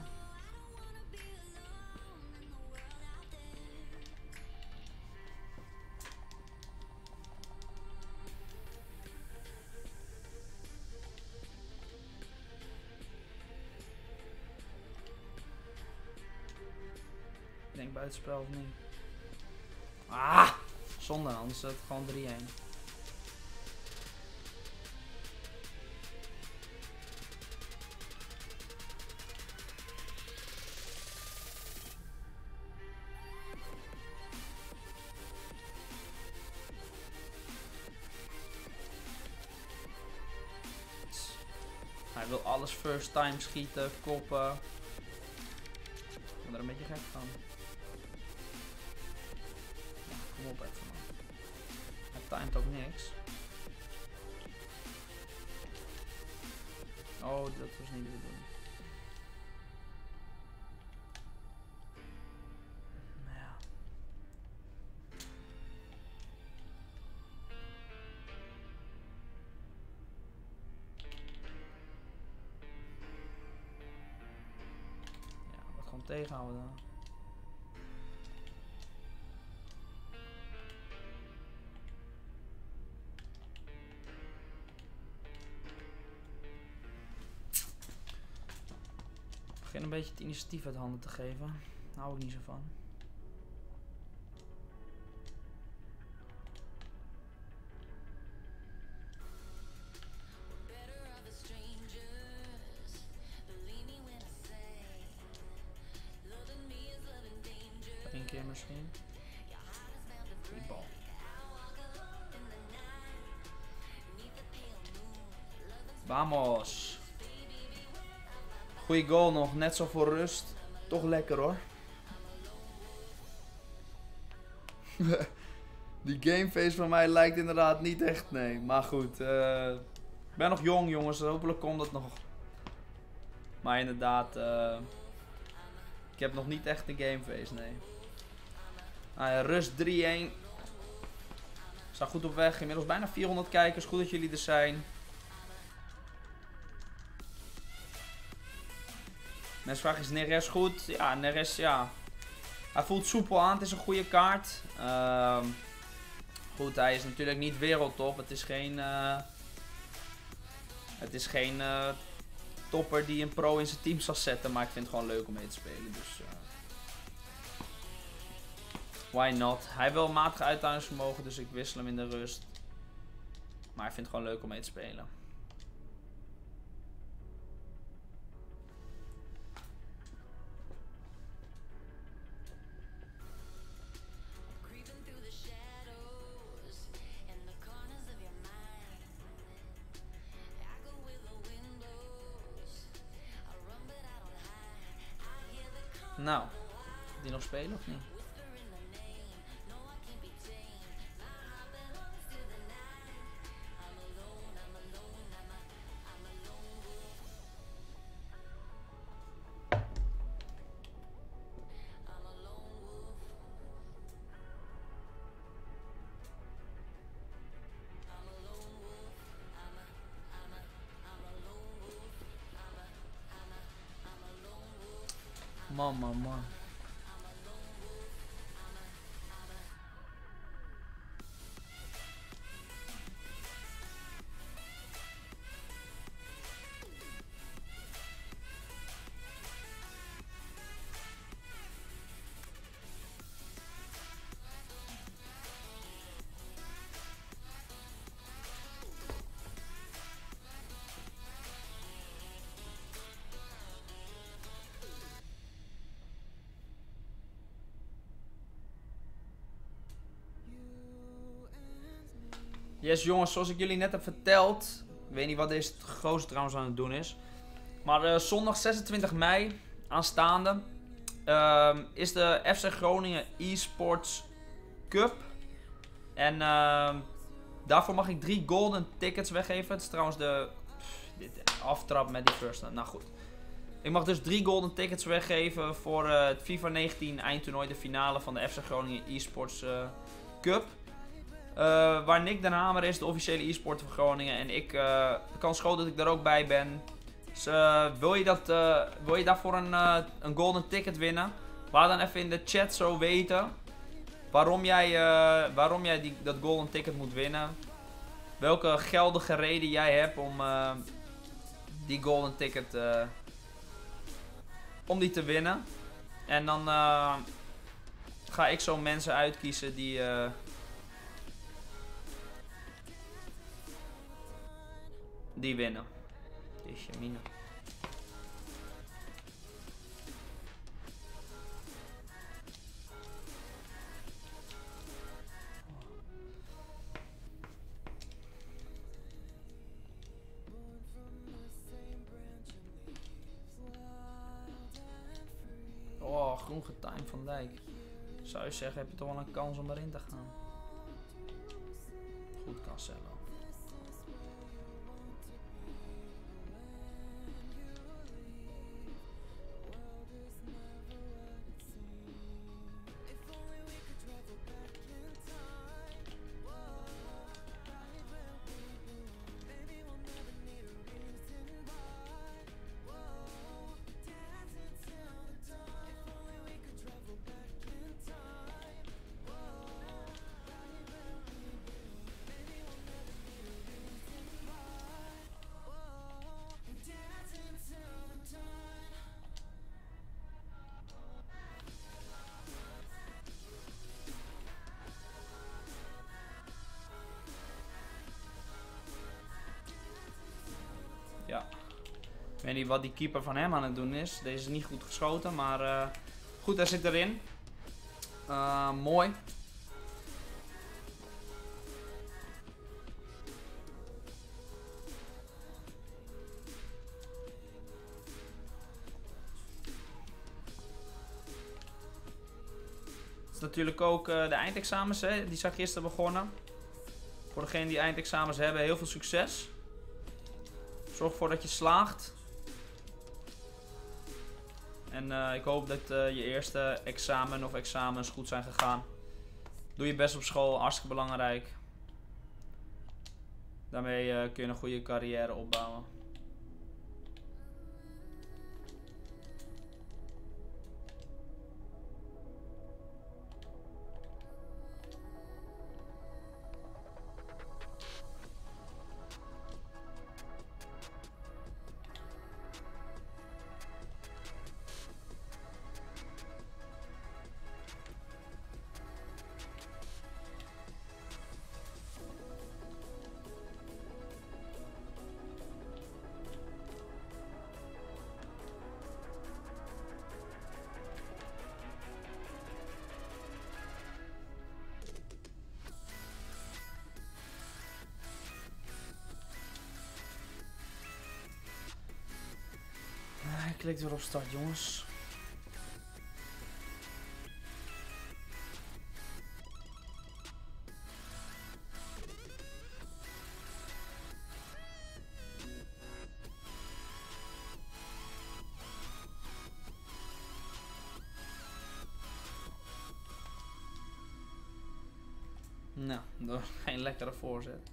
Ik denk buitenspel of niet. Ah! Zonde, anders is het gewoon 3-1. Hij wil alles first time schieten, koppen. Ik ben er een beetje gek van. Ja, kom op even, man. Hij timed ook niks. Oh, dat was niet de bedoeling. Ja. Ja, wat gewoon tegenhouden dan. Ik begin een beetje het initiatief uit handen te geven. Daar hou ik niet zo van. Eén keer misschien. Goeie bal. Vamos. Goeie goal nog, net zo voor rust. Toch lekker hoor. Die gameface van mij lijkt inderdaad niet echt, nee. Maar goed, ik ben nog jong jongens, hopelijk komt dat nog. Maar inderdaad, ik heb nog niet echt de gameface, nee. Rust 3-1. We staan goed op weg, inmiddels bijna 400 kijkers, goed dat jullie er zijn. Mensen vragen, is Neres goed? Ja, Neres, ja. Hij voelt soepel aan, het is een goede kaart. Goed, hij is natuurlijk niet wereldtop. Het is geen topper die een pro in zijn team zal zetten. Maar ik vind het gewoon leuk om mee te spelen. Dus why not? Hij wil matig uithoudingsvermogen, dus ik wissel hem in de rust. Maar ik vind het gewoon leuk om mee te spelen. Nou, die nog spelen of niet? Man. Yes jongens, zoals ik jullie net heb verteld. Ik weet niet wat deze gozer trouwens aan het doen is. Maar zondag 26 mei aanstaande is de FC Groningen eSports Cup. En daarvoor mag ik 3 golden tickets weggeven. Het is trouwens de aftrap met die first. Nou goed. Ik mag dus 3 golden tickets weggeven voor het FIFA 19 eindtoernooi, de finale van de FC Groningen eSports Cup. Waar Nick Den Hamer is, de officiële e-sporter van Groningen. En ik, de kans groot dat ik daar ook bij ben. Dus wil je daarvoor een golden ticket winnen? Laat dan even in de chat zo weten waarom jij dat golden ticket moet winnen. Welke geldige reden jij hebt om die golden ticket om die te winnen. En dan ga ik zo mensen uitkiezen die winnen. Jeetje mina. Oh, groen getimed Van Dijk. Zou je zeggen, heb je toch wel een kans om erin te gaan. Goed Cancelo. Ja. Ik weet niet wat die keeper van hem aan het doen is. Deze is niet goed geschoten, maar goed, hij zit erin. Mooi. Het is natuurlijk ook de eindexamens, hè? Die zijn gisteren begonnen. Voor degenen die eindexamens hebben, heel veel succes. Zorg ervoor dat je slaagt. En ik hoop dat je eerste examen of examens goed zijn gegaan. Doe je best op school, hartstikke belangrijk. Daarmee kun je een goede carrière opbouwen. Ik klik weer op start, jongens. Nou, door geen lekkere voorzet.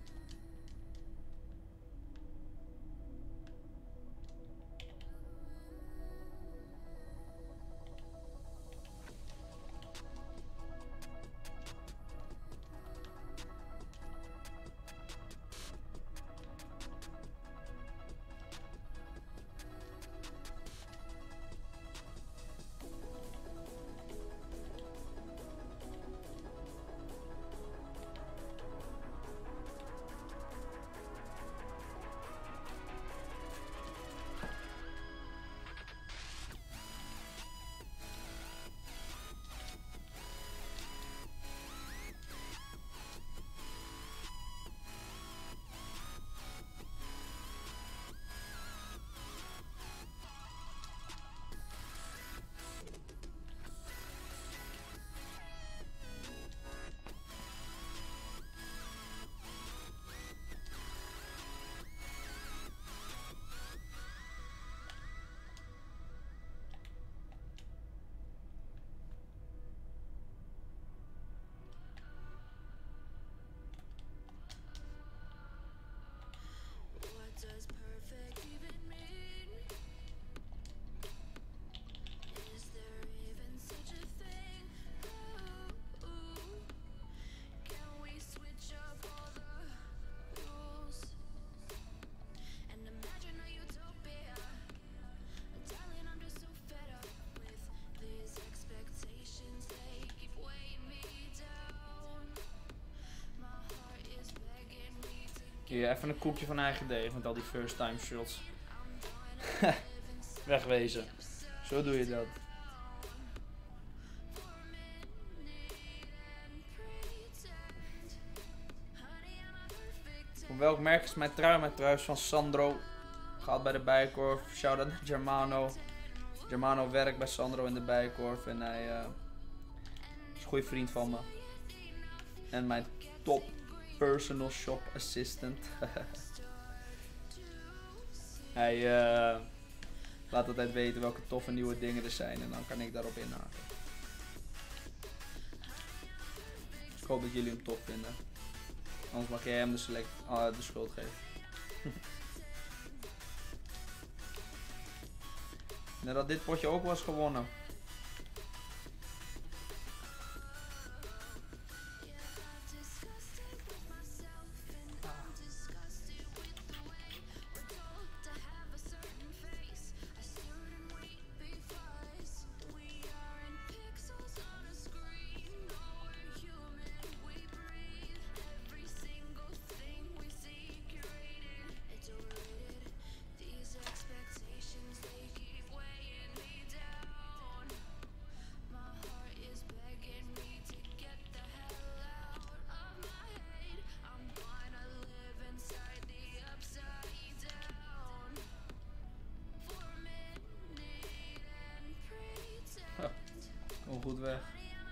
Hier, even een koekje van eigen deeg met al die first time shots. Wegwezen. Zo doe je dat. Van welk merk is mijn trui? Mijn trui is van Sandro. Gaat bij de Bijenkorf. Shout-out naar Germano. Germano werkt bij Sandro in de Bijenkorf. En hij is een goede vriend van me. En mijn top personal shop assistant. Hij laat altijd weten welke toffe nieuwe dingen er zijn. En dan kan ik daarop inhaken. Ik hoop dat jullie hem tof vinden. Anders mag jij hem de schuld geven. Nadat dit potje ook was gewonnen. Kom goed weg.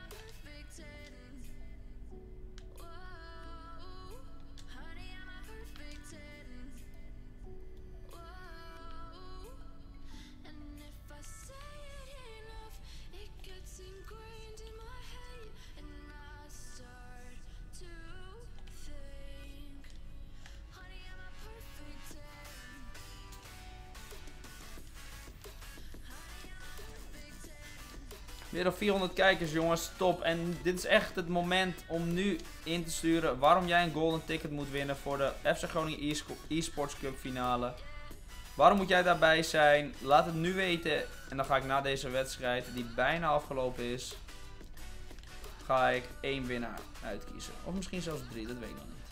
Meer dan 400 kijkers, jongens, top. En dit is echt het moment om nu in te sturen waarom jij een golden ticket moet winnen voor de FC Groningen eSports Club finale. Waarom moet jij daarbij zijn? Laat het nu weten. En dan ga ik na deze wedstrijd, die bijna afgelopen is, ga ik 1 winnaar uitkiezen. Of misschien zelfs 3, dat weet ik nog niet.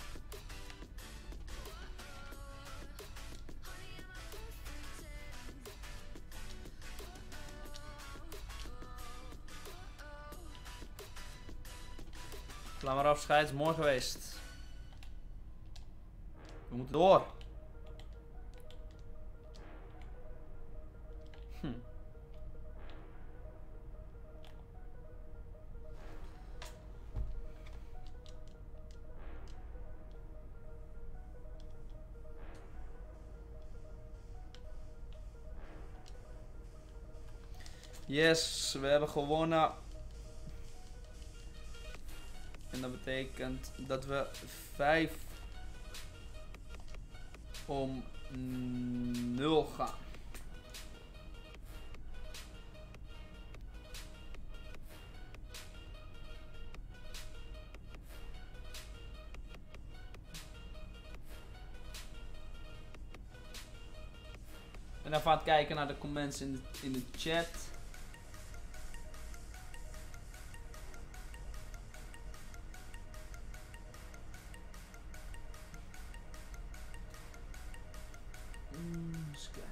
Laat maar afscheid, het is mooi geweest. We moeten door. Yes, we hebben gewonnen. En dat betekent dat we 5 om 0 gaan. En even aan het kijken naar de comments in de chat. Eens kijken.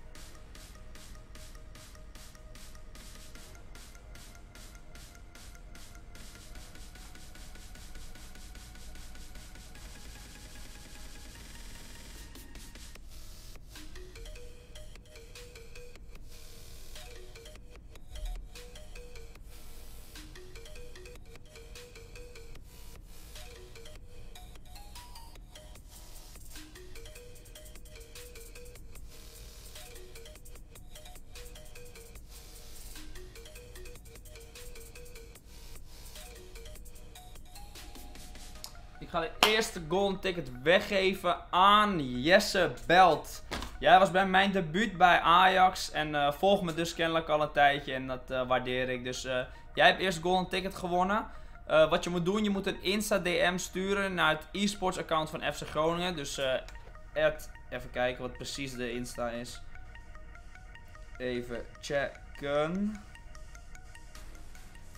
Ik ga de eerste golden ticket weggeven aan Jesse Belt. Jij was bij mijn debuut bij Ajax en volg me dus kennelijk al een tijdje en dat waardeer ik. Dus jij hebt eerst golden ticket gewonnen. Wat je moet doen, je moet een Insta DM sturen naar het eSports account van FC Groningen. Dus even kijken wat precies de Insta is. Even checken.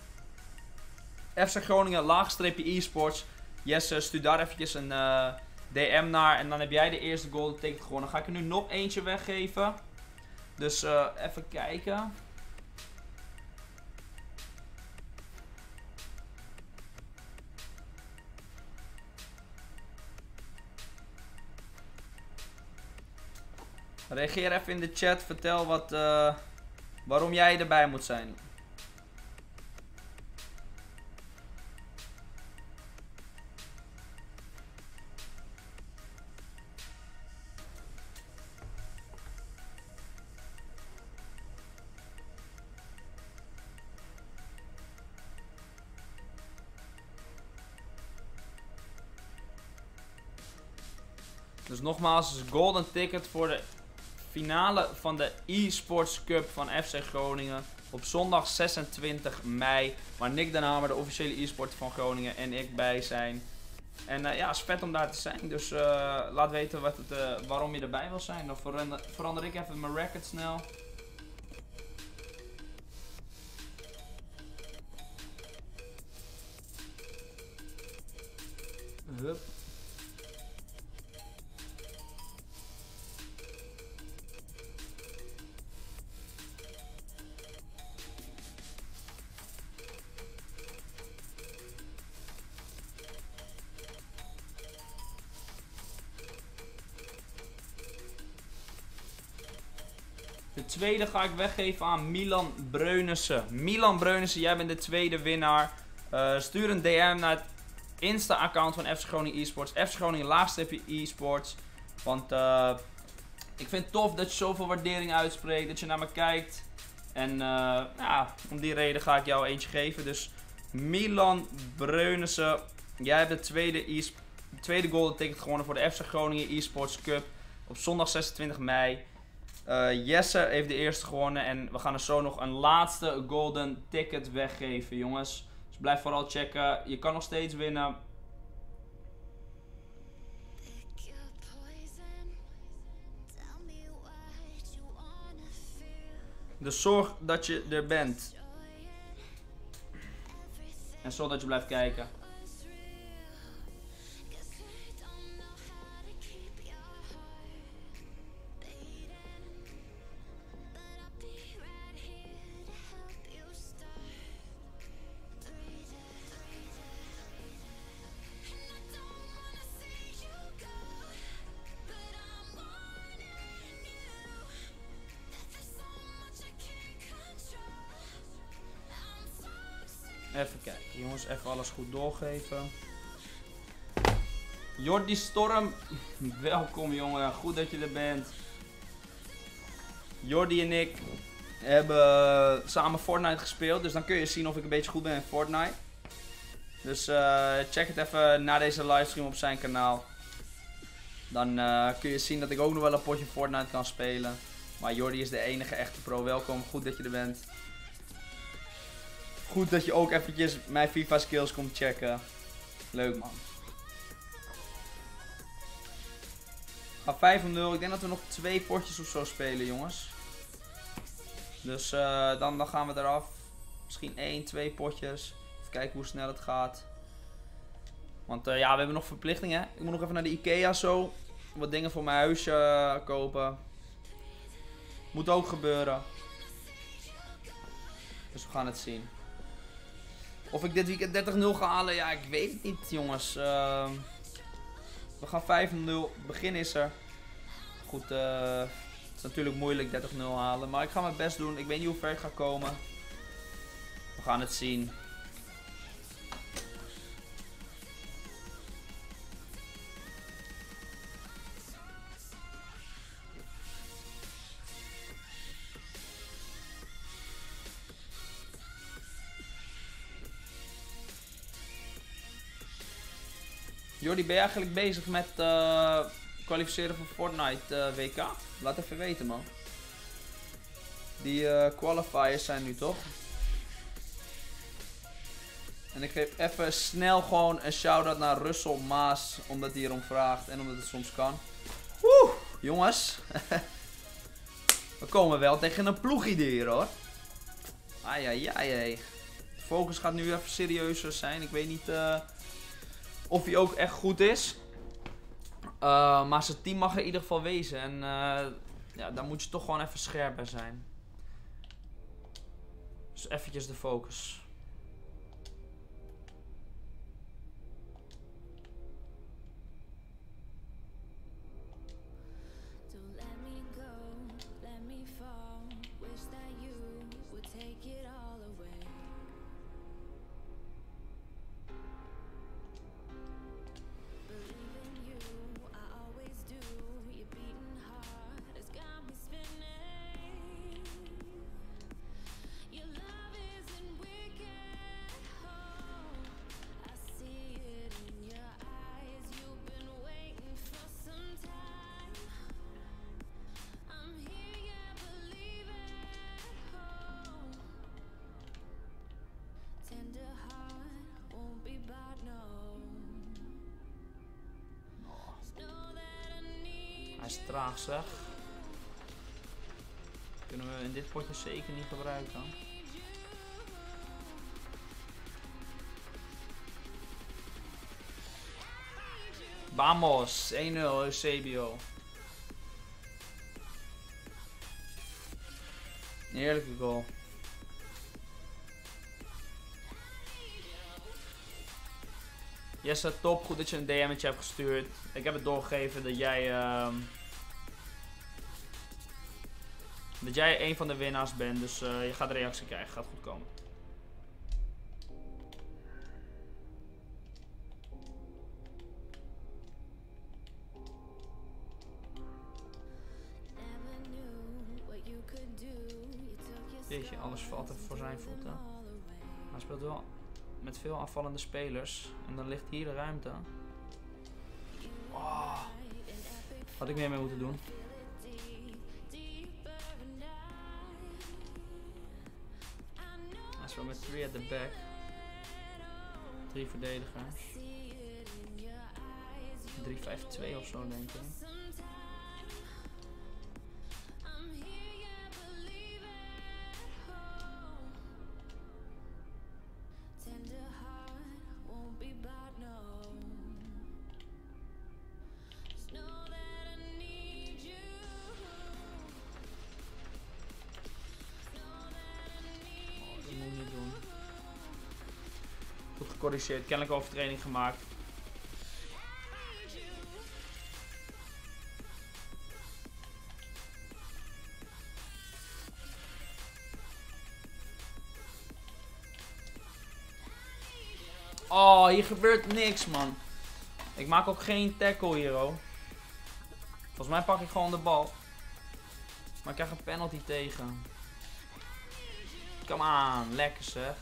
FC Groningen _eSports. Yes, stuur daar eventjes een DM naar en dan heb jij de eerste golden ticket gewonnen. Dan ga ik er nu nog eentje weggeven. Dus even kijken. Reageer even in de chat. Vertel waarom jij erbij moet zijn. Dus nogmaals, golden ticket voor de finale van de eSports Cup van FC Groningen. Op zondag 26 mei. Waar Nick Den Hamer, de officiële e-sport van Groningen, en ik bij zijn. En ja, het is vet om daar te zijn. Dus laat weten waarom je erbij wil zijn. Dan verander ik even mijn record snel. Hup. De tweede ga ik weggeven aan Milan Breunissen. Milan Breunissen, jij bent de tweede winnaar. Stuur een DM naar het Insta-account van FC Groningen eSports. FC Groningen _eSports. Want ik vind het tof dat je zoveel waardering uitspreekt. Dat je naar me kijkt. En ja, om die reden ga ik jou eentje geven. Dus Milan Breunissen, jij hebt de tweede golden ticket gewonnen voor de FC Groningen eSports Cup. Op zondag 26 mei. Jesse heeft de eerste gewonnen en we gaan er zo nog een laatste golden ticket weggeven, jongens. Dus blijf vooral checken. Je kan nog steeds winnen. Dus zorg dat je er bent. En zorg dat je blijft kijken. Even kijken, jongens. Even alles goed doorgeven. Jordi Storm, welkom jongen. Goed dat je er bent. Jordi en ik hebben samen Fortnite gespeeld. Dus dan kun je zien of ik een beetje goed ben in Fortnite. Dus check het even na deze livestream op zijn kanaal. Dan kun je zien dat ik ook nog wel een potje Fortnite kan spelen. Maar Jordi is de enige echte pro. Welkom, goed dat je er bent. Goed dat je ook eventjes mijn FIFA skills komt checken. Leuk man. Ga 5-0. Ik denk dat we nog 2 potjes of zo spelen, jongens. Dus dan gaan we eraf. Misschien 1, 2 potjes. Even kijken hoe snel het gaat. Want ja, we hebben nog verplichtingen. Ik moet nog even naar de Ikea zo. Wat dingen voor mijn huisje kopen. Moet ook gebeuren. Dus we gaan het zien. Of ik dit weekend 30-0 ga halen, ja, ik weet het niet, jongens. We gaan 5-0. Begin is er. Goed, het is natuurlijk moeilijk 30-0 halen. Maar ik ga mijn best doen. Ik weet niet hoe ver ik ga komen. We gaan het zien. Jordi, ben je eigenlijk bezig met kwalificeren voor Fortnite WK? Laat even weten, man. Die qualifiers zijn nu toch? En ik geef even snel gewoon een shout-out naar Russell Maas, omdat hij erom vraagt en omdat het soms kan. Woe, jongens. We komen wel tegen een ploegie hier, hoor. Ai, ai, ai, ai. De focus gaat nu even serieuzer zijn. Ik weet niet of hij ook echt goed is. Maar zijn team mag er in ieder geval wezen. En ja, daar moet je toch gewoon even scherp bij zijn. Dus eventjes de focus. Hij is traag, zeg. Kunnen we in dit potje zeker niet gebruiken. Vamos, 1-0 Eusebio. Heerlijke goal. Jesse, top. Goed dat je een DM'tje hebt gestuurd. Ik heb het doorgegeven dat jij een van de winnaars bent. Dus je gaat een reactie krijgen. Gaat goed komen. Jeetje, alles valt even voor zijn voeten. Hij speelt wel met veel aanvallende spelers. En dan ligt hier de ruimte. Oh, had ik meer mee moeten doen. Hij is wel met 3 at the back. 3 verdedigers. 3-5-2 of zo, denk ik. Gecorrigeerd, kennelijk overtreding gemaakt. Oh, hier gebeurt niks, man. Ik maak ook geen tackle hier, hoor. Volgens mij pak ik gewoon de bal. Maar ik krijg een penalty tegen. Come on, lekker zeg.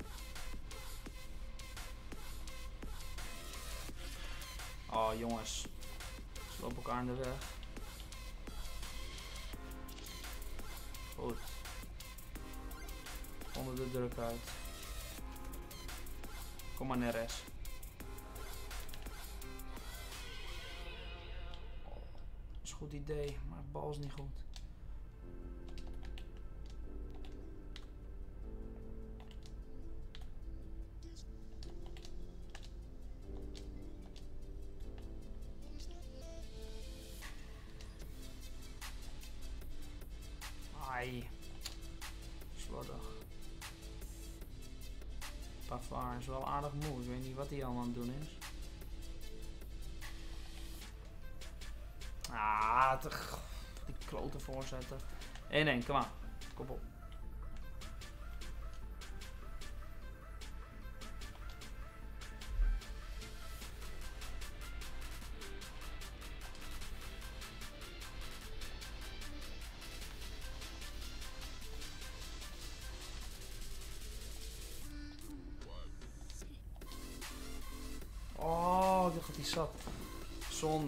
Oh jongens, ze lopen elkaar in de weg. Goed. Onder de druk uit. Kom maar Neres. Oh, dat is een goed idee, maar de bal is niet goed. Ai. Slordig. Pavard is wel aardig moe. Ik weet niet wat hij allemaal aan het doen is. Ah, die klote voorzetten. 1-1, kom aan. Kom op. Oh, dat gaat die sap. Zonde.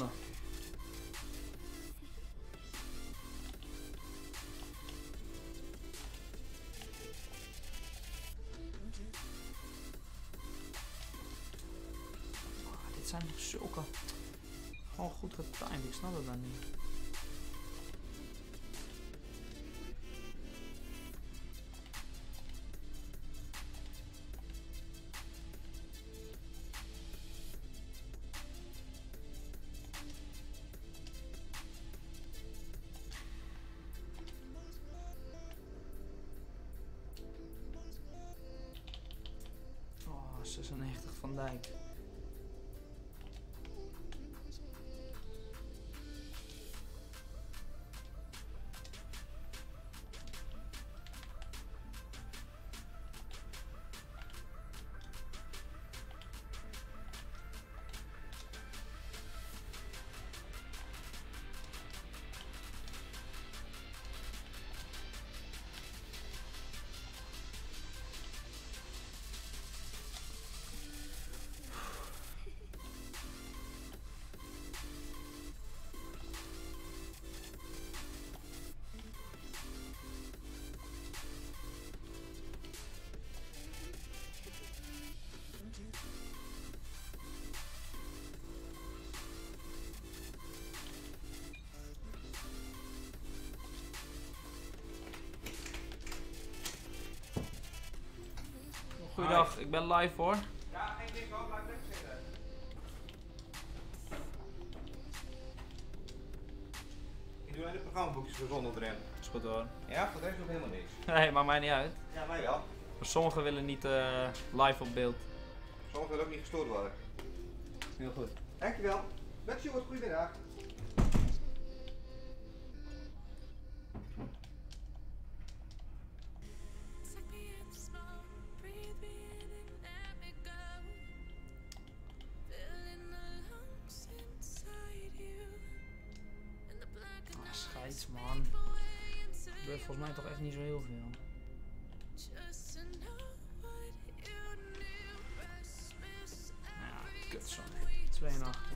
Dit zijn nog zulke... Gewoon goed getimed, ik snap het dan niet. 96 Van Dijk. Goeiedag, ik ben live hoor. Ja, geen ding hoor, blijf lekker zitten. Ik doe alleen de programmaboekjes verzonnen erin. Is goed hoor. Ja, voor de rest doe ik helemaal niks. Nee, maakt mij niet uit. Ja, mij wel. Maar sommigen willen niet live op beeld. Sommigen willen ook niet gestoord worden. Heel goed. Dankjewel. Met Sjoerd, goedemiddag. Scheids man. Er gebeurt volgens mij toch echt niet zo heel veel. Nou ja, kut zo. 2 en 8.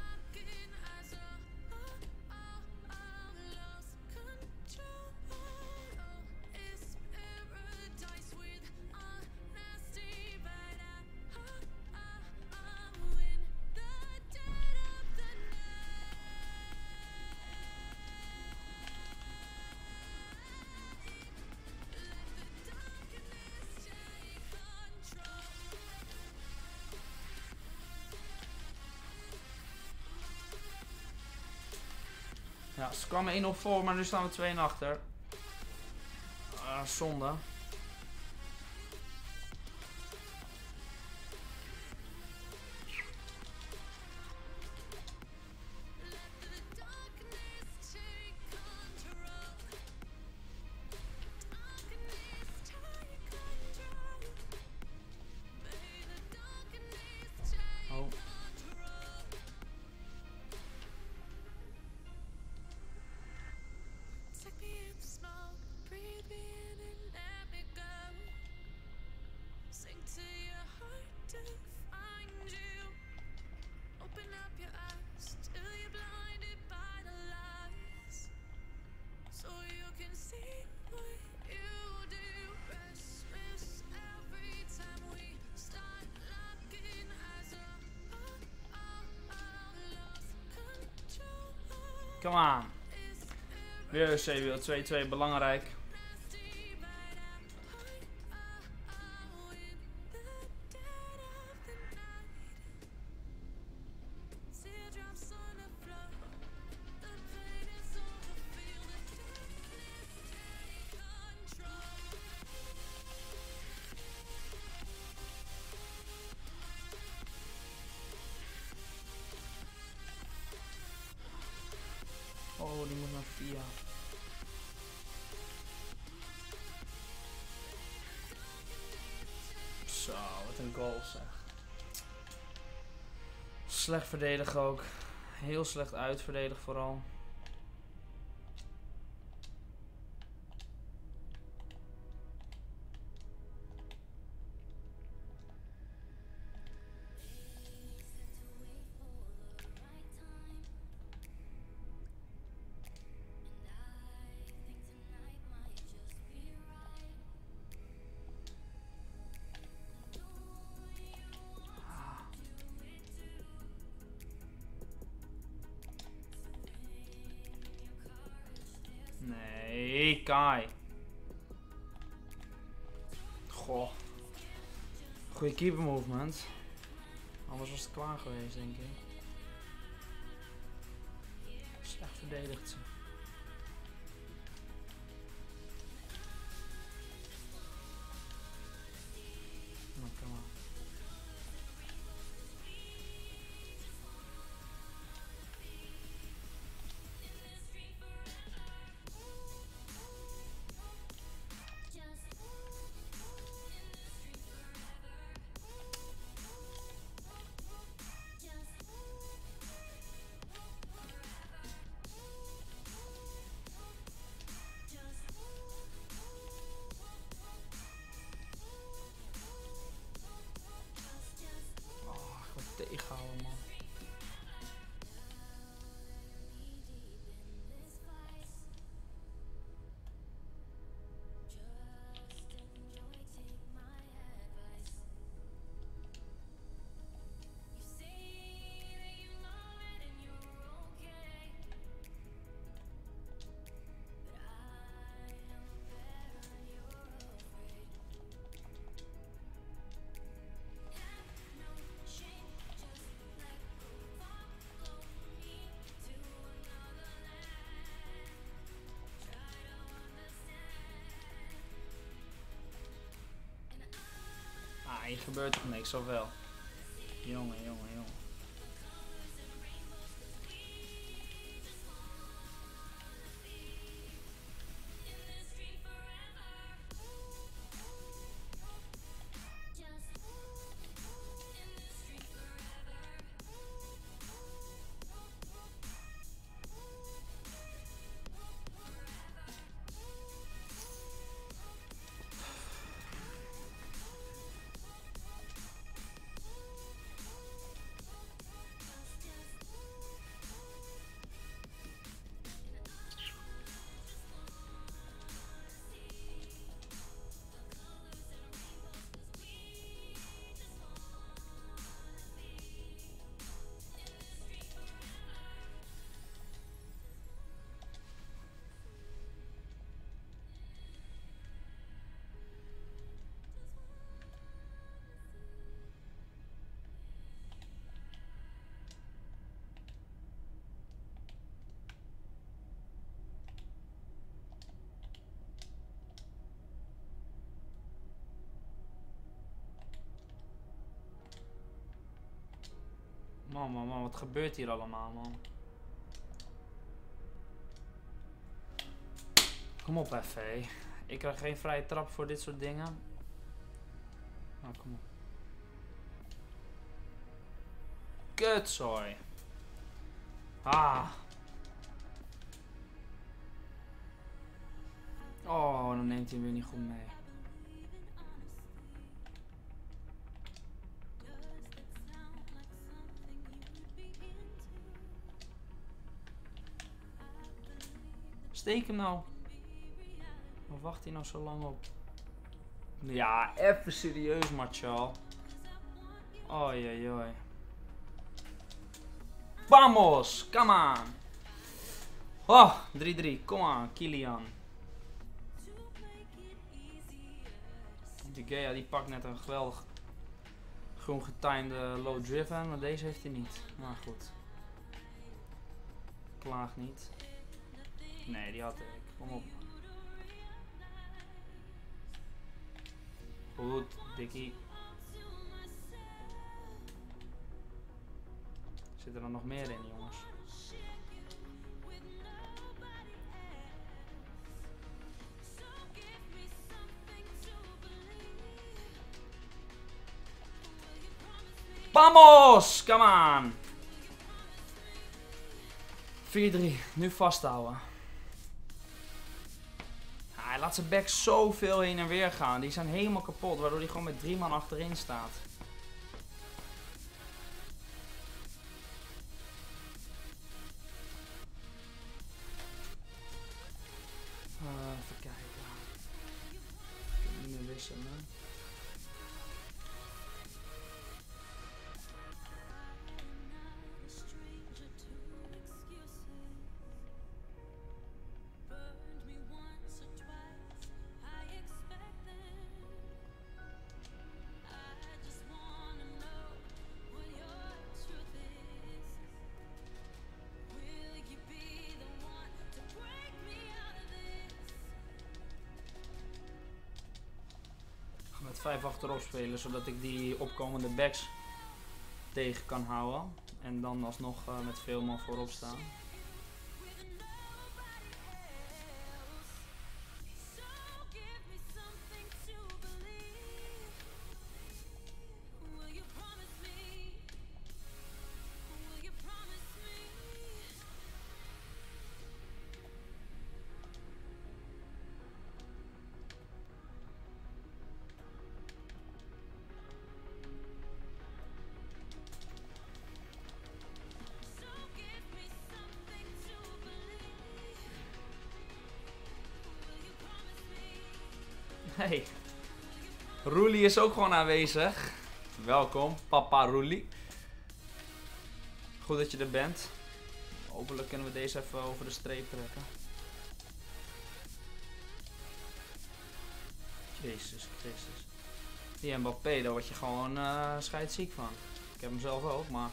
Ja, ze kwamen 1-0 voor, maar nu staan we 2 en achter. Zonde. Oh. Kom aan. Weer CWO 2-2, belangrijk. Oh, die moet naar 4. Zo, wat een goal zeg. Slecht verdedigen ook. Heel slecht uitverdedigen vooral. Nee, Kai. Goh. Goeie keeper movement. Anders was het klaar geweest, denk ik. Slecht verdedigd ze. Nou, kom maar. hier gebeurt toch niks, of wel? Jongen. Man, wat gebeurt hier allemaal, man? Kom op even, hé. Ik krijg geen vrije trap voor dit soort dingen. Nou, kom op. Kutzooi. Ah. Oh, dan neemt hij hem weer niet goed mee. Steek hem nou. Waar wacht hij nou zo lang op? Ja, even serieus, Martial. Oei. Vamos, come on. Oh, 3-3, kom aan, Kylian. De Gea die pakt net een geweldig groen getimede low driven, maar deze heeft hij niet. Maar goed. Klaag niet. Nee, die had ik. Kom op. Goed, Dikkie. Zit er dan nog meer in, jongens? Vamos! Come on! 4-3. Nu vasthouden. Hij laat zijn back zoveel heen en weer gaan. Die zijn helemaal kapot. Waardoor hij gewoon met 3 man achterin staat. Even kijken. Ik kan niet meer wisselen. Met 5 achterop spelen, zodat ik die opkomende backs tegen kan houden. En dan alsnog met veel man voorop staan. Hey, Roelie is ook gewoon aanwezig. Welkom, papa Roelie. Goed dat je er bent. Hopelijk kunnen we deze even over de streep trekken. Jezus Christus. Die Mbappé, daar word je gewoon scheidsziek van. Ik heb hem zelf ook, maar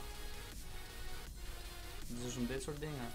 het is dus om dit soort dingen.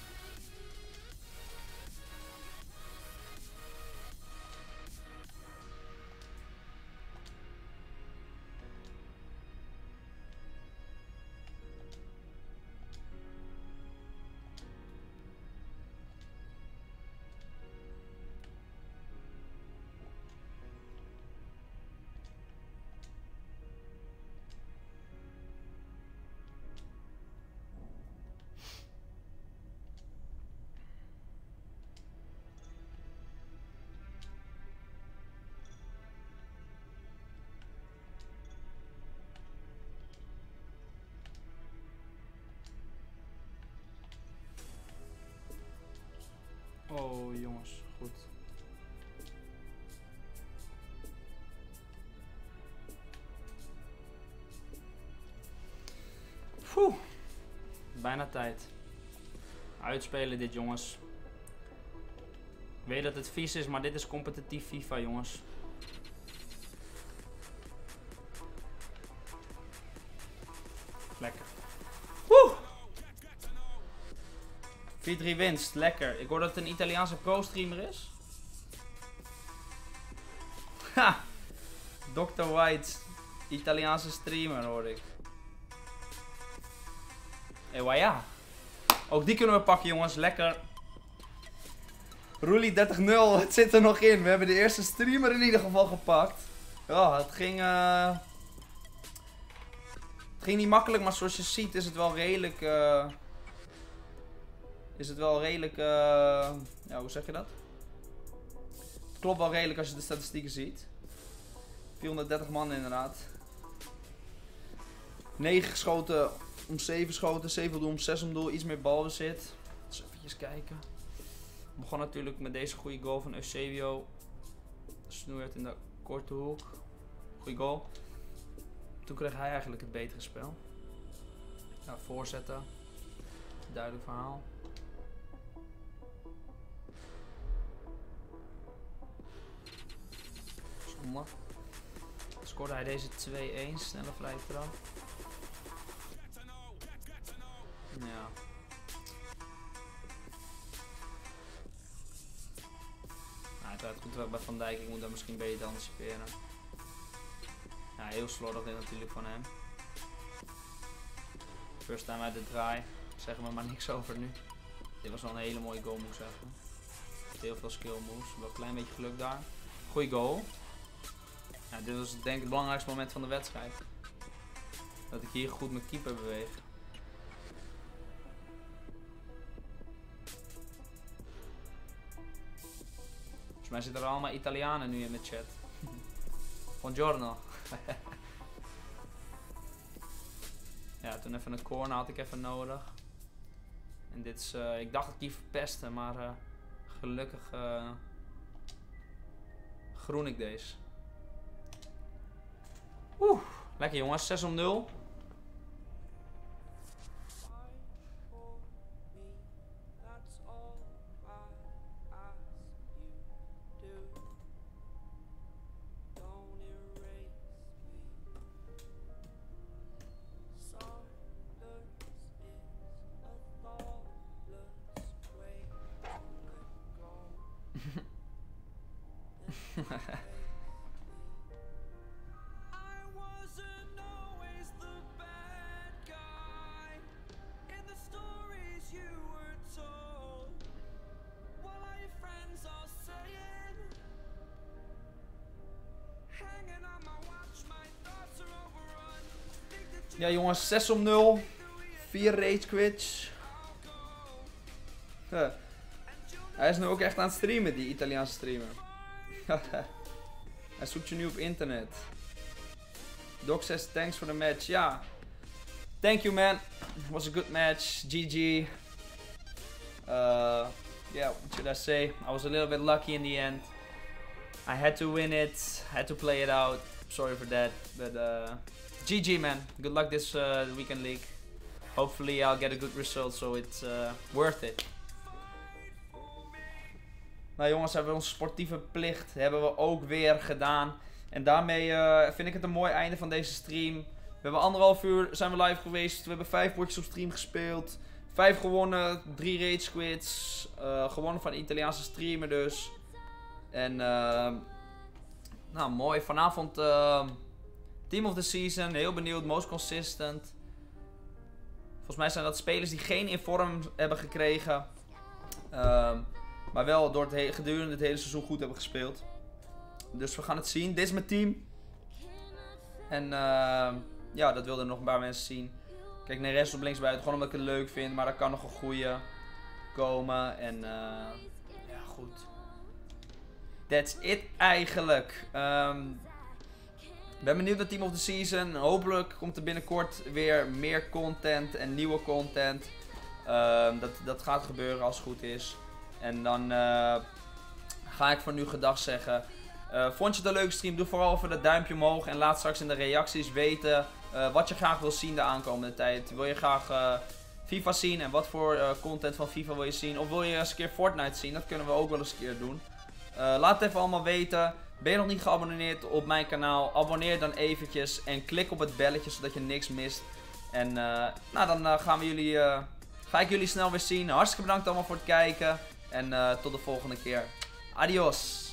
Goeie jongens, goed. Poeh. Bijna tijd. Uitspelen dit, jongens. Ik weet dat het vies is, maar dit is competitief FIFA, jongens. Lekker. Woe! 4-3 winst, lekker. Ik hoor dat het een Italiaanse pro-streamer is. Ha! Dr. White, Italiaanse streamer hoor ik. Ja. Ook die kunnen we pakken, jongens. Lekker. Roelie 30-0. Het zit er nog in. We hebben de eerste streamer in ieder geval gepakt. Ja, het ging... Het ging niet makkelijk, maar zoals je ziet is het wel redelijk... Ja, hoe zeg je dat? Het klopt wel redelijk als je de statistieken ziet. 430 man inderdaad. 9 geschoten om 7 schoten, 7 doel om 6 om doel, iets meer balbezit. Dus eventjes kijken. We begon natuurlijk met deze goede goal van Eusebio. Snoeert in de korte hoek. Goeie goal. Toen kreeg hij eigenlijk het betere spel. Ja, voorzetten. Duidelijk verhaal. Zonde. Scoorde hij deze 2-1, snelle vrije trap. Ja. Nou, het gaat goed werk bij Van Dijk. Ik moet dat misschien beter anticiperen. Ja, heel slordig dit natuurlijk van hem. First time uit de draai. Zeggen we maar niks over nu. Dit was wel een hele mooie goal, moet ik zeggen. Heel veel skill moves. Wel een klein beetje geluk daar. Goeie goal. Ja, dit was denk ik het belangrijkste moment van de wedstrijd. Dat ik hier goed mijn keeper beweeg. Volgens mij zitten er allemaal Italianen nu in de chat. Buongiorno. Ja, toen even een corner had ik even nodig. En dit is, ik dacht dat ik die verpestte, maar gelukkig groen ik deze. Oeh, lekker jongens, 6-0. Ja jongens, 6-0. 4 rage quits. Hij is nu ook echt aan het streamen, die Italiaanse streamer. Hij zoekt je nu op internet. Doc says thanks for the match. Ja. Thank you man. It was a good match. GG. Yeah, what should I say? I was a little bit lucky in the end. I had to win it. Had to play it out. Sorry for that. But GG man. Good luck this weekend league. Hopefully I'll get a good result, so it's worth it. Nou jongens, hebben we onze sportieve plicht hebben we ook weer gedaan. En daarmee vind ik het een mooi einde van deze stream. We hebben 1,5 uur zijn we live geweest. We hebben 5 potjes op stream gespeeld. 5 gewonnen, 3 rage quits. Gewonnen van een Italiaanse streamer dus. En nou mooi, vanavond Team of the Season. Heel benieuwd, most consistent. Volgens mij zijn dat spelers die geen inform hebben gekregen. Maar wel door het gedurende het hele seizoen goed hebben gespeeld. Dus we gaan het zien. Dit is mijn team. En ja, dat wilden nog een paar mensen zien. Kijk, Neres op linksbuiten. Gewoon omdat ik het leuk vind. Maar er kan nog een goede komen. En ja, goed. That's it eigenlijk. Ik ben benieuwd naar Team of the Season. Hopelijk komt er binnenkort weer meer content en nieuwe content. Dat gaat gebeuren als het goed is. En dan ga ik voor nu gedag zeggen. Vond je het een leuke stream? Doe vooral even dat duimpje omhoog. En laat straks in de reacties weten wat je graag wil zien de aankomende tijd. Wil je graag FIFA zien? En wat voor content van FIFA wil je zien? Of wil je eens een keer Fortnite zien? Dat kunnen we ook wel eens een keer doen. Laat het even allemaal weten. Ben je nog niet geabonneerd op mijn kanaal? Abonneer dan eventjes. En klik op het belletje zodat je niks mist. En nou, dan ga ik jullie snel weer zien. Hartstikke bedankt allemaal voor het kijken. En tot de volgende keer. Adios.